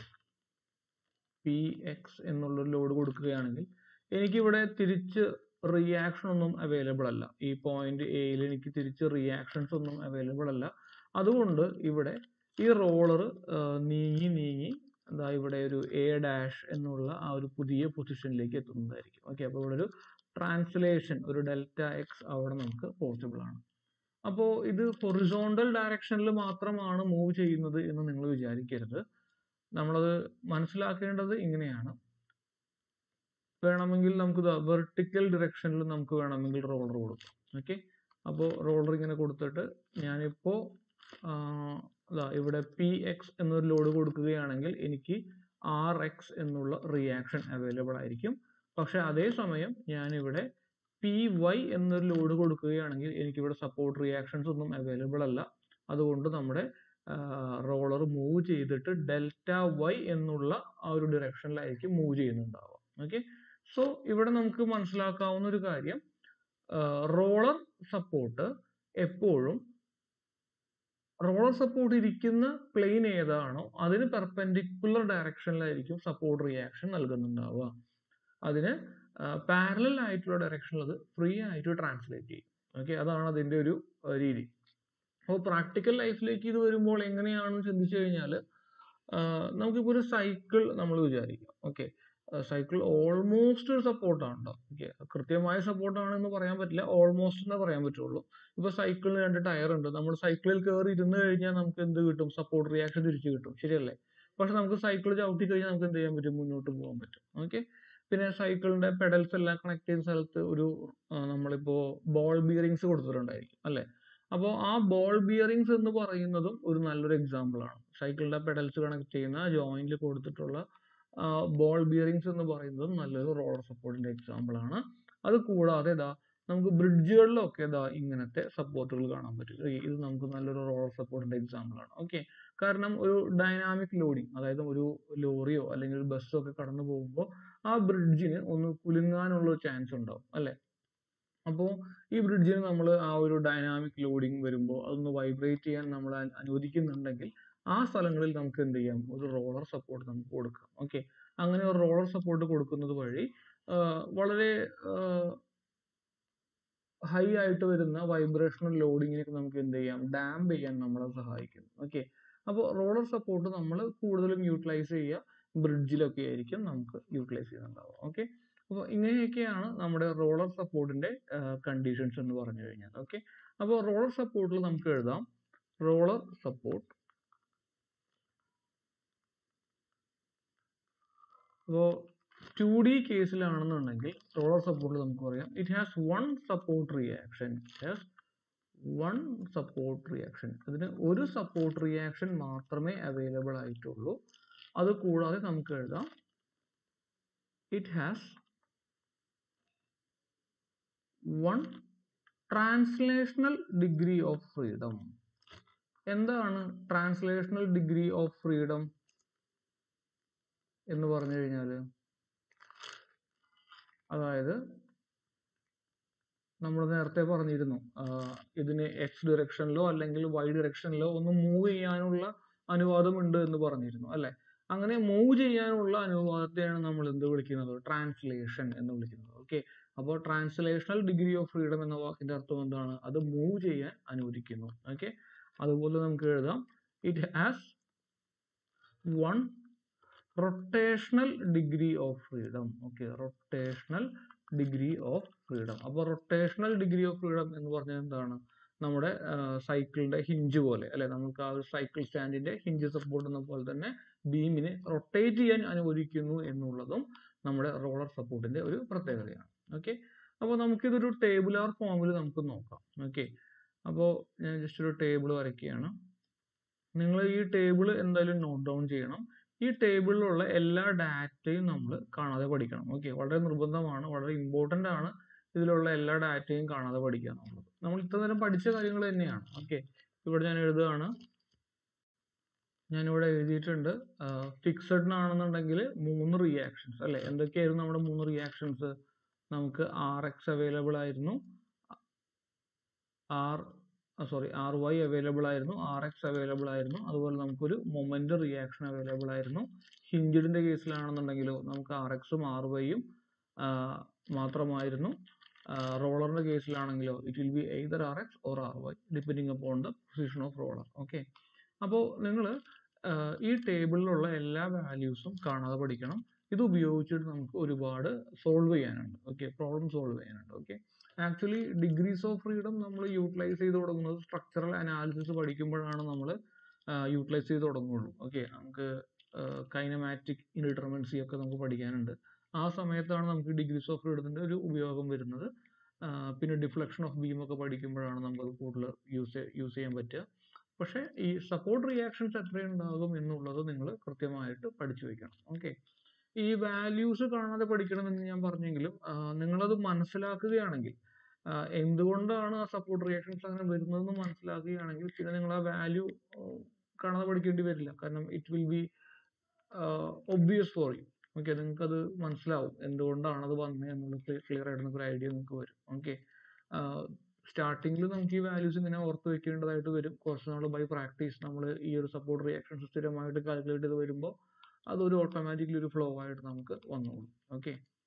S1: പി എക്സ് എന്നുള്ള ഒരു ലോഡ് കൊടുക്കുകയാണെങ്കിൽ എനിക്കിവിടെ തിരിച്ച് റിയാക്ഷൻ ഒന്നും അവൈലബിൾ അല്ല. ഈ പോയിന്റ് എയിൽ എനിക്ക് തിരിച്ച് റിയാക്ഷൻസ് ഒന്നും അവൈലബിൾ അല്ല. അതുകൊണ്ട് ഇവിടെ ഈ റോളർ നീങ്ങി നീങ്ങി എന്താ ഇവിടെ ഒരു എ ഡാഷ് എന്നുള്ള ആ ഒരു പുതിയ പൊസിഷനിലേക്ക് എത്തുന്നതായിരിക്കും. ഓക്കെ, അപ്പോൾ ഇവിടെ ഒരു ട്രാൻസ്ലേഷൻ, ഒരു ഡെൽറ്റ എക്സ് അവിടെ നമുക്ക് പോസിബിൾ ആണ്. അപ്പോൾ ഇത് ഹൊറിസോണ്ടൽ ഡയറക്ഷനിൽ മാത്രമാണ് മൂവ് ചെയ്യുന്നത് എന്ന് നിങ്ങൾ വിചാരിക്കരുത്. നമ്മളത് മനസ്സിലാക്കേണ്ടത് ഇങ്ങനെയാണ്. വേണമെങ്കിൽ നമുക്ക് വെർട്ടിക്കൽ ഡിറക്ഷനിൽ നമുക്ക് വേണമെങ്കിൽ റോളർ കൊടുക്കാം. ഓക്കെ, അപ്പോൾ റോളർ ഇങ്ങനെ കൊടുത്തിട്ട് ഞാനിപ്പോൾ ഇവിടെ പി എക്സ് എന്നൊരു ലോഡ് കൊടുക്കുകയാണെങ്കിൽ എനിക്ക് ആർ എക്സ് എന്നുള്ള റിയാക്ഷൻ അവൈലബിൾ ആയിരിക്കും. പക്ഷെ അതേസമയം ഞാനിവിടെ പി വൈ എന്നൊരു ലോഡ് കൊടുക്കുകയാണെങ്കിൽ എനിക്കിവിടെ സപ്പോർട്ട് റിയാക്ഷൻസ് ഒന്നും അവൈലബിൾ അല്ല. അതുകൊണ്ട് നമ്മുടെ റോളർ മൂവ് ചെയ്തിട്ട് ഡെൽറ്റ വൈ എന്നുള്ള ആ ഒരു ഡിറക്ഷനിലായിരിക്കും മൂവ് ചെയ്യുന്നുണ്ടാവുക. ഓക്കെ, സോ ഇവിടെ നമുക്ക് മനസ്സിലാക്കാവുന്ന ഒരു കാര്യം, റോളർ സപ്പോർട്ട് എപ്പോഴും റോളർ സപ്പോർട്ട് ഇരിക്കുന്ന പ്ലെയിൻ ഏതാണോ അതിന് പെർപെൻഡിക്കുലർ ഡയറക്ഷനിലായിരിക്കും സപ്പോർട്ട് റിയാക്ഷൻ നൽകുന്നുണ്ടാവുക. അതിന് പാരലൽ ആയിട്ടുള്ള ഡയറക്ഷനിൽ അത് ഫ്രീ ആയിട്ട് ട്രാൻസ്ലേറ്റ് ചെയ്യും. ഓക്കെ, അതാണ് അതിന്റെ ഒരു രീതി. അപ്പോൾ പ്രാക്ടിക്കൽ ലൈഫിലേക്ക് ഇത് വരുമ്പോൾ എങ്ങനെയാണെന്ന് ചിന്തിച്ചു കഴിഞ്ഞാൽ നമുക്കിപ്പോൾ ഒരു സൈക്കിൾ നമ്മൾ വിചാരിക്കാം. ഓക്കെ, സൈക്കിൾ ഓൾമോസ്റ്റ് ഒരു സപ്പോർട്ടാണ് കേട്ടോ. ഓക്കെ, കൃത്യമായ സപ്പോർട്ടാണെന്ന് പറയാൻ പറ്റില്ല, ഓൾമോസ്റ്റ് എന്നേ പറയാൻ പറ്റുള്ളൂ. ഇപ്പൊ സൈക്കിളിന് രണ്ട് ടയർ ഉണ്ട്, നമ്മൾ സൈക്കിളിൽ കയറി ഇരുന്ന് കഴിഞ്ഞാൽ നമുക്ക് എന്ത് കിട്ടും? സപ്പോർട്ട് റിയാക്ഷൻ തിരിച്ചു കിട്ടും, ശരിയല്ലേ? പക്ഷെ നമുക്ക് സൈക്കിൾ ചവിട്ടി കഴിഞ്ഞാൽ നമുക്ക് എന്ത് ചെയ്യാൻ പറ്റും? മുന്നോട്ട് പോകാൻ പറ്റും. ഓക്കെ, പിന്നെ സൈക്കിളിന്റെ പെഡൽസ് എല്ലാം കണക്ട് ചെയ്യുന്ന സ്ഥലത്ത് ഒരു നമ്മളിപ്പോ ബോൾ ബിയറിങ്സ് കൊടുത്തിട്ടുണ്ടായിരിക്കും അല്ലെ? അപ്പോൾ ആ ബോൾ ബിയറിങ്സ് എന്ന് പറയുന്നതും ഒരു നല്ലൊരു എക്സാമ്പിൾ ആണ്. സൈക്കിളിന്റെ പെഡൽസ് കണക്ട് ചെയ്യുന്ന ജോയിന്റിൽ കൊടുത്തിട്ടുള്ള ബോൾ ബിയറിങ്സ് എന്ന് പറയുന്നതും നല്ലൊരു റോളർ സപ്പോർട്ടിന്റെ എക്സാമ്പിൾ ആണ്. അത് കൂടാതെ ഇതാ നമുക്ക് ബ്രിഡ്ജുകളിലൊക്കെ ഇതാ ഇങ്ങനത്തെ സപ്പോർട്ടുകൾ കാണാൻ പറ്റും. ഇത് നമുക്ക് നല്ലൊരു റോളർ സപ്പോർട്ടിന്റെ എക്സാമ്പിൾ ആണ്. ഓക്കെ, കാരണം ഒരു ഡൈനാമിക് ലോഡിങ്, അതായത് ഒരു ലോറിയോ അല്ലെങ്കിൽ ഒരു ബസ്സോ ഒക്കെ കടന്നു പോകുമ്പോൾ ആ ബ്രിഡ്ജിന് ഒന്ന് കുലുങ്ങാനുള്ള ചാൻസ് ഉണ്ടാവും അല്ലെ? അപ്പോൾ ഈ ബ്രിഡ്ജിന് നമ്മൾ ആ ഒരു ഡൈനാമിക് ലോഡിങ് വരുമ്പോൾ അതൊന്ന് വൈബ്രേറ്റ് ചെയ്യാൻ നമ്മൾ അനുവദിക്കുന്നുണ്ടെങ്കിൽ ആ സ്ഥലങ്ങളിൽ നമുക്ക് എന്ത് ചെയ്യാം? ഒരു റോളർ സപ്പോർട്ട് നമുക്ക് കൊടുക്കാം. ഓക്കെ, അങ്ങനെ ഒരു റോളർ സപ്പോർട്ട് കൊടുക്കുന്നത് വഴി വളരെ ഹൈ ആയിട്ട് വരുന്ന വൈബ്രേഷണൽ ലോഡിങ്ങിനൊക്കെ നമുക്ക് എന്ത് ചെയ്യാം? ഡാമ്പ് ചെയ്യാൻ നമ്മളെ സഹായിക്കും. ഓക്കെ, അപ്പോൾ റോളർ സപ്പോർട്ട് നമ്മൾ കൂടുതലും യൂട്ടിലൈസ് ചെയ്യുക ബ്രിഡ്ജിലൊക്കെ ആയിരിക്കും നമുക്ക് യൂട്ടിലൈസ് ചെയ്യുന്നുണ്ടാവുക. ഓക്കെ, അപ്പോൾ ഇങ്ങനെയൊക്കെയാണ് നമ്മുടെ റോളർ സപ്പോർട്ടിന്റെ കണ്ടീഷൻസ് എന്ന് പറഞ്ഞു കഴിഞ്ഞാൽ. ഓക്കെ, അപ്പോൾ റോളർ സപ്പോർട്ടിൽ നമുക്ക് എഴുതാം റോളർ സപ്പോർട്ട്. അപ്പോൾ ടു ഡി കേസിലാണെന്നുണ്ടെങ്കിൽ റോളർ സപ്പോർട്ടിൽ നമുക്ക് പറയാം it has one support reaction. It has one support reaction. ഇതിന് ഒരു സപ്പോർട്ട് റിയാക്ഷൻ മാത്രമേ അവൈലബിൾ ആയിട്ടുള്ളൂ. അത് കൂടാതെ നമുക്ക് എഴുതാം it has one translational degree of freedom. എന്താണ് ട്രാൻസ്ലേഷണൽ ഡിഗ്രി ഓഫ് ഫ്രീഡം എന്ന് പറഞ്ഞു കഴിഞ്ഞാൽ, അതായത് നമ്മൾ നേരത്തെ പറഞ്ഞിരുന്നു ഇതിന് എക്സ് ഡിറക്ഷനിലോ അല്ലെങ്കിൽ വൈ ഡിറക്ഷനിലോ ഒന്ന് മൂവ് ചെയ്യാനുള്ള അനുവാദമുണ്ട് എന്ന് പറഞ്ഞിരുന്നു അല്ലെ? അങ്ങനെ മൂവ് ചെയ്യാനുള്ള അനുവാദത്തെയാണ് നമ്മൾ എന്ത് വിളിക്കുന്നത്? ട്രാൻസ്ലേഷൻ എന്ന് വിളിക്കുന്നത്. ഓക്കെ, അപ്പോൾ ട്രാൻസ്ലേഷണൽ ഡിഗ്രി ഓഫ് ഫ്രീഡം എന്ന വാക്കിന്റെ അർത്ഥം എന്താണ്? അത് മൂവ് ചെയ്യാൻ അനുവദിക്കുന്നു. ഓക്കെ, അതുപോലെ നമുക്ക് എഴുതാം it has one rotational degree of freedom. Okay, rotational degree of freedom. അപ്പോൾ റൊട്ടേഷണൽ ഡിഗ്രി ഓഫ് ഫ്രീഡം എന്ന് പറഞ്ഞാൽ എന്താണ്? നമ്മുടെ സൈക്കിളിന്റെ ഹിഞ്ച് പോലെ അല്ലെ? നമുക്ക് ആ ഒരു സൈക്കിൾ സ്റ്റാൻഡിന്റെ ഹിഞ്ച് സപ്പോർട്ട് എന്ന പോലെ തന്നെ ബീമിനെ റൊട്ടേറ്റ് ചെയ്യാൻ അനുവദിക്കുന്നു എന്നുള്ളതും നമ്മുടെ റോളർ സപ്പോർട്ടിന്റെ ഒരു പ്രത്യേകതയാണ്. ഓക്കെ, അപ്പോൾ നമുക്കിതൊരു ടേബുലാർ ഫോമിൽ നമുക്ക് നോക്കാം. ഓക്കെ, അപ്പോൾ ഞാൻ ജസ്റ്റ് ഒരു ടേബിൾ വരയ്ക്കുകയാണ്. നിങ്ങൾ ഈ ടേബിൾ എന്തായാലും നോട്ട് ഡൗൺ ചെയ്യണം. ഈ ടേബിളിലുള്ള എല്ലാ ഡാറ്റയും നമ്മൾ കാണാതെ പഠിക്കണം. ഓക്കെ, വളരെ നിർബന്ധമാണ്, വളരെ ഇമ്പോർട്ടൻ്റ് ആണ് ഇതിലുള്ള എല്ലാ ഡാറ്റയും കാണാതെ പഠിക്കുക എന്നുള്ളത്. നമ്മൾ ഇത്ര നേരം പഠിച്ച കാര്യങ്ങൾ തന്നെയാണ്. ഓക്കെ, ഇവിടെ ഞാൻ എഴുതുകയാണ്. ഞാനിവിടെ എഴുതിയിട്ടുണ്ട് ഫിക്സഡ് ആണെന്നുണ്ടെങ്കിൽ മൂന്ന് റിയാക്ഷൻസ് അല്ലെ? എന്തൊക്കെയായിരുന്നു നമ്മുടെ മൂന്ന് റിയാക്ഷൻസ്? നമുക്ക് ആർ എക്സ് അവൈലബിൾ ആയിരുന്നു, R sorry R Y available ആയിരുന്നു, ആർ എക്സ് അവൈലബിൾ ആയിരുന്നു, അതുപോലെ നമുക്കൊരു മൊമെന്റ് റിയാക്ഷൻ അവൈലബിൾ ആയിരുന്നു. ഹിഞ്ചിഡിന്റെ കേസിലാണെന്നുണ്ടെങ്കിലോ നമുക്ക് ആർ എക്സും ആർ വൈയും മാത്രമായിരുന്നു. റോളറിന്റെ കേസിലാണെങ്കിലോ it will be either R X or R Y depending upon the position of roller. Okay, അപ്പോൾ നിങ്ങൾ ഈ ടേബിളിലുള്ള എല്ലാ വാല്യൂസും കാണാതെ പഠിക്കണം. ഇത് ഉപയോഗിച്ചിട്ട് നമുക്ക് ഒരുപാട് സോൾവ് ചെയ്യാനുണ്ട്. ഓക്കെ, പ്രോബ്ലം സോൾവ് ചെയ്യാനുണ്ട്. Okay, actually degrees of freedom നമ്മൾ യൂട്ടിലൈസ് ചെയ്ത് തുടങ്ങുന്നത് സ്ട്രക്ചറൽ അനാലിസിസ് പഠിക്കുമ്പോഴാണ് നമ്മൾ യൂട്ടിലൈസ് ചെയ്ത് തുടങ്ങുള്ളൂ. ഓക്കെ, നമുക്ക് കൈനമാറ്റിക് ഇൻഡിറ്റർമിനൻസി ഒക്കെ നമുക്ക് പഠിക്കാനുണ്ട്. ആ സമയത്താണ് നമുക്ക് ഡിഗ്രീസ് ഓഫ് ഫ്രീഡത്തിന്റെ ഒരു ഉപയോഗം വരുന്നത്. പിന്നെ ഡിഫ്ലക്ഷൻ ഓഫ് ബീം ഒക്കെ പഠിക്കുമ്പോഴാണ് നമുക്കത് കൂടുതൽ യൂസ് യൂസ് ചെയ്യാൻ പറ്റുക. പക്ഷെ ഈ സപ്പോർട്ട് റിയാക്ഷൻസ് എത്രയുണ്ടാകും എന്നുള്ളത് നിങ്ങൾ കൃത്യമായിട്ട് പഠിച്ചു വെക്കണം. ഓക്കെ, ഈ വാല്യൂസ് കാണാതെ പഠിക്കണമെന്ന് ഞാൻ പറഞ്ഞെങ്കിലും നിങ്ങളത് മനസ്സിലാക്കുകയാണെങ്കിൽ, എന്തുകൊണ്ടാണ് ആ സപ്പോർട്ട് റിയാക്ഷൻസ് അങ്ങനെ വരുന്നതെന്ന് മനസ്സിലാക്കുകയാണെങ്കിൽ പിന്നെ നിങ്ങൾ ആ വാല്യൂ കാണാതെ പഠിക്കേണ്ടി വരില്ല. കാരണം it will be obvious for you. Okay, നിങ്ങൾക്ക് അത് മനസ്സിലാവും എന്തുകൊണ്ടാണ് അത് വന്നത് എന്നുള്ളത് ക്ലിയർ ആയിട്ട് നിങ്ങൾക്ക് ഒരു ഐഡിയ നിങ്ങൾക്ക് വരും. ഓക്കെ, സ്റ്റാർട്ടിങ്ങിൽ നമുക്ക് ഈ വാല്യൂസ് ഇങ്ങനെ ഓർത്ത് വെക്കേണ്ടതായിട്ട് വരും. കുറച്ച് നാൾ ബൈ പ്രാക്ടീസ് നമ്മൾ ഈ ഒരു സപ്പോർട്ട് റിയാക്ഷൻസ് സ്ഥിരമായിട്ട് കാൽക്കുലേറ്റ് ചെയ്ത് വരുമ്പോൾ അതൊരു ഓട്ടോമാറ്റിക്കലി ഒരു ഫ്ലോ ആയിട്ട് നമുക്ക് വന്നോളും. ഓക്കെ.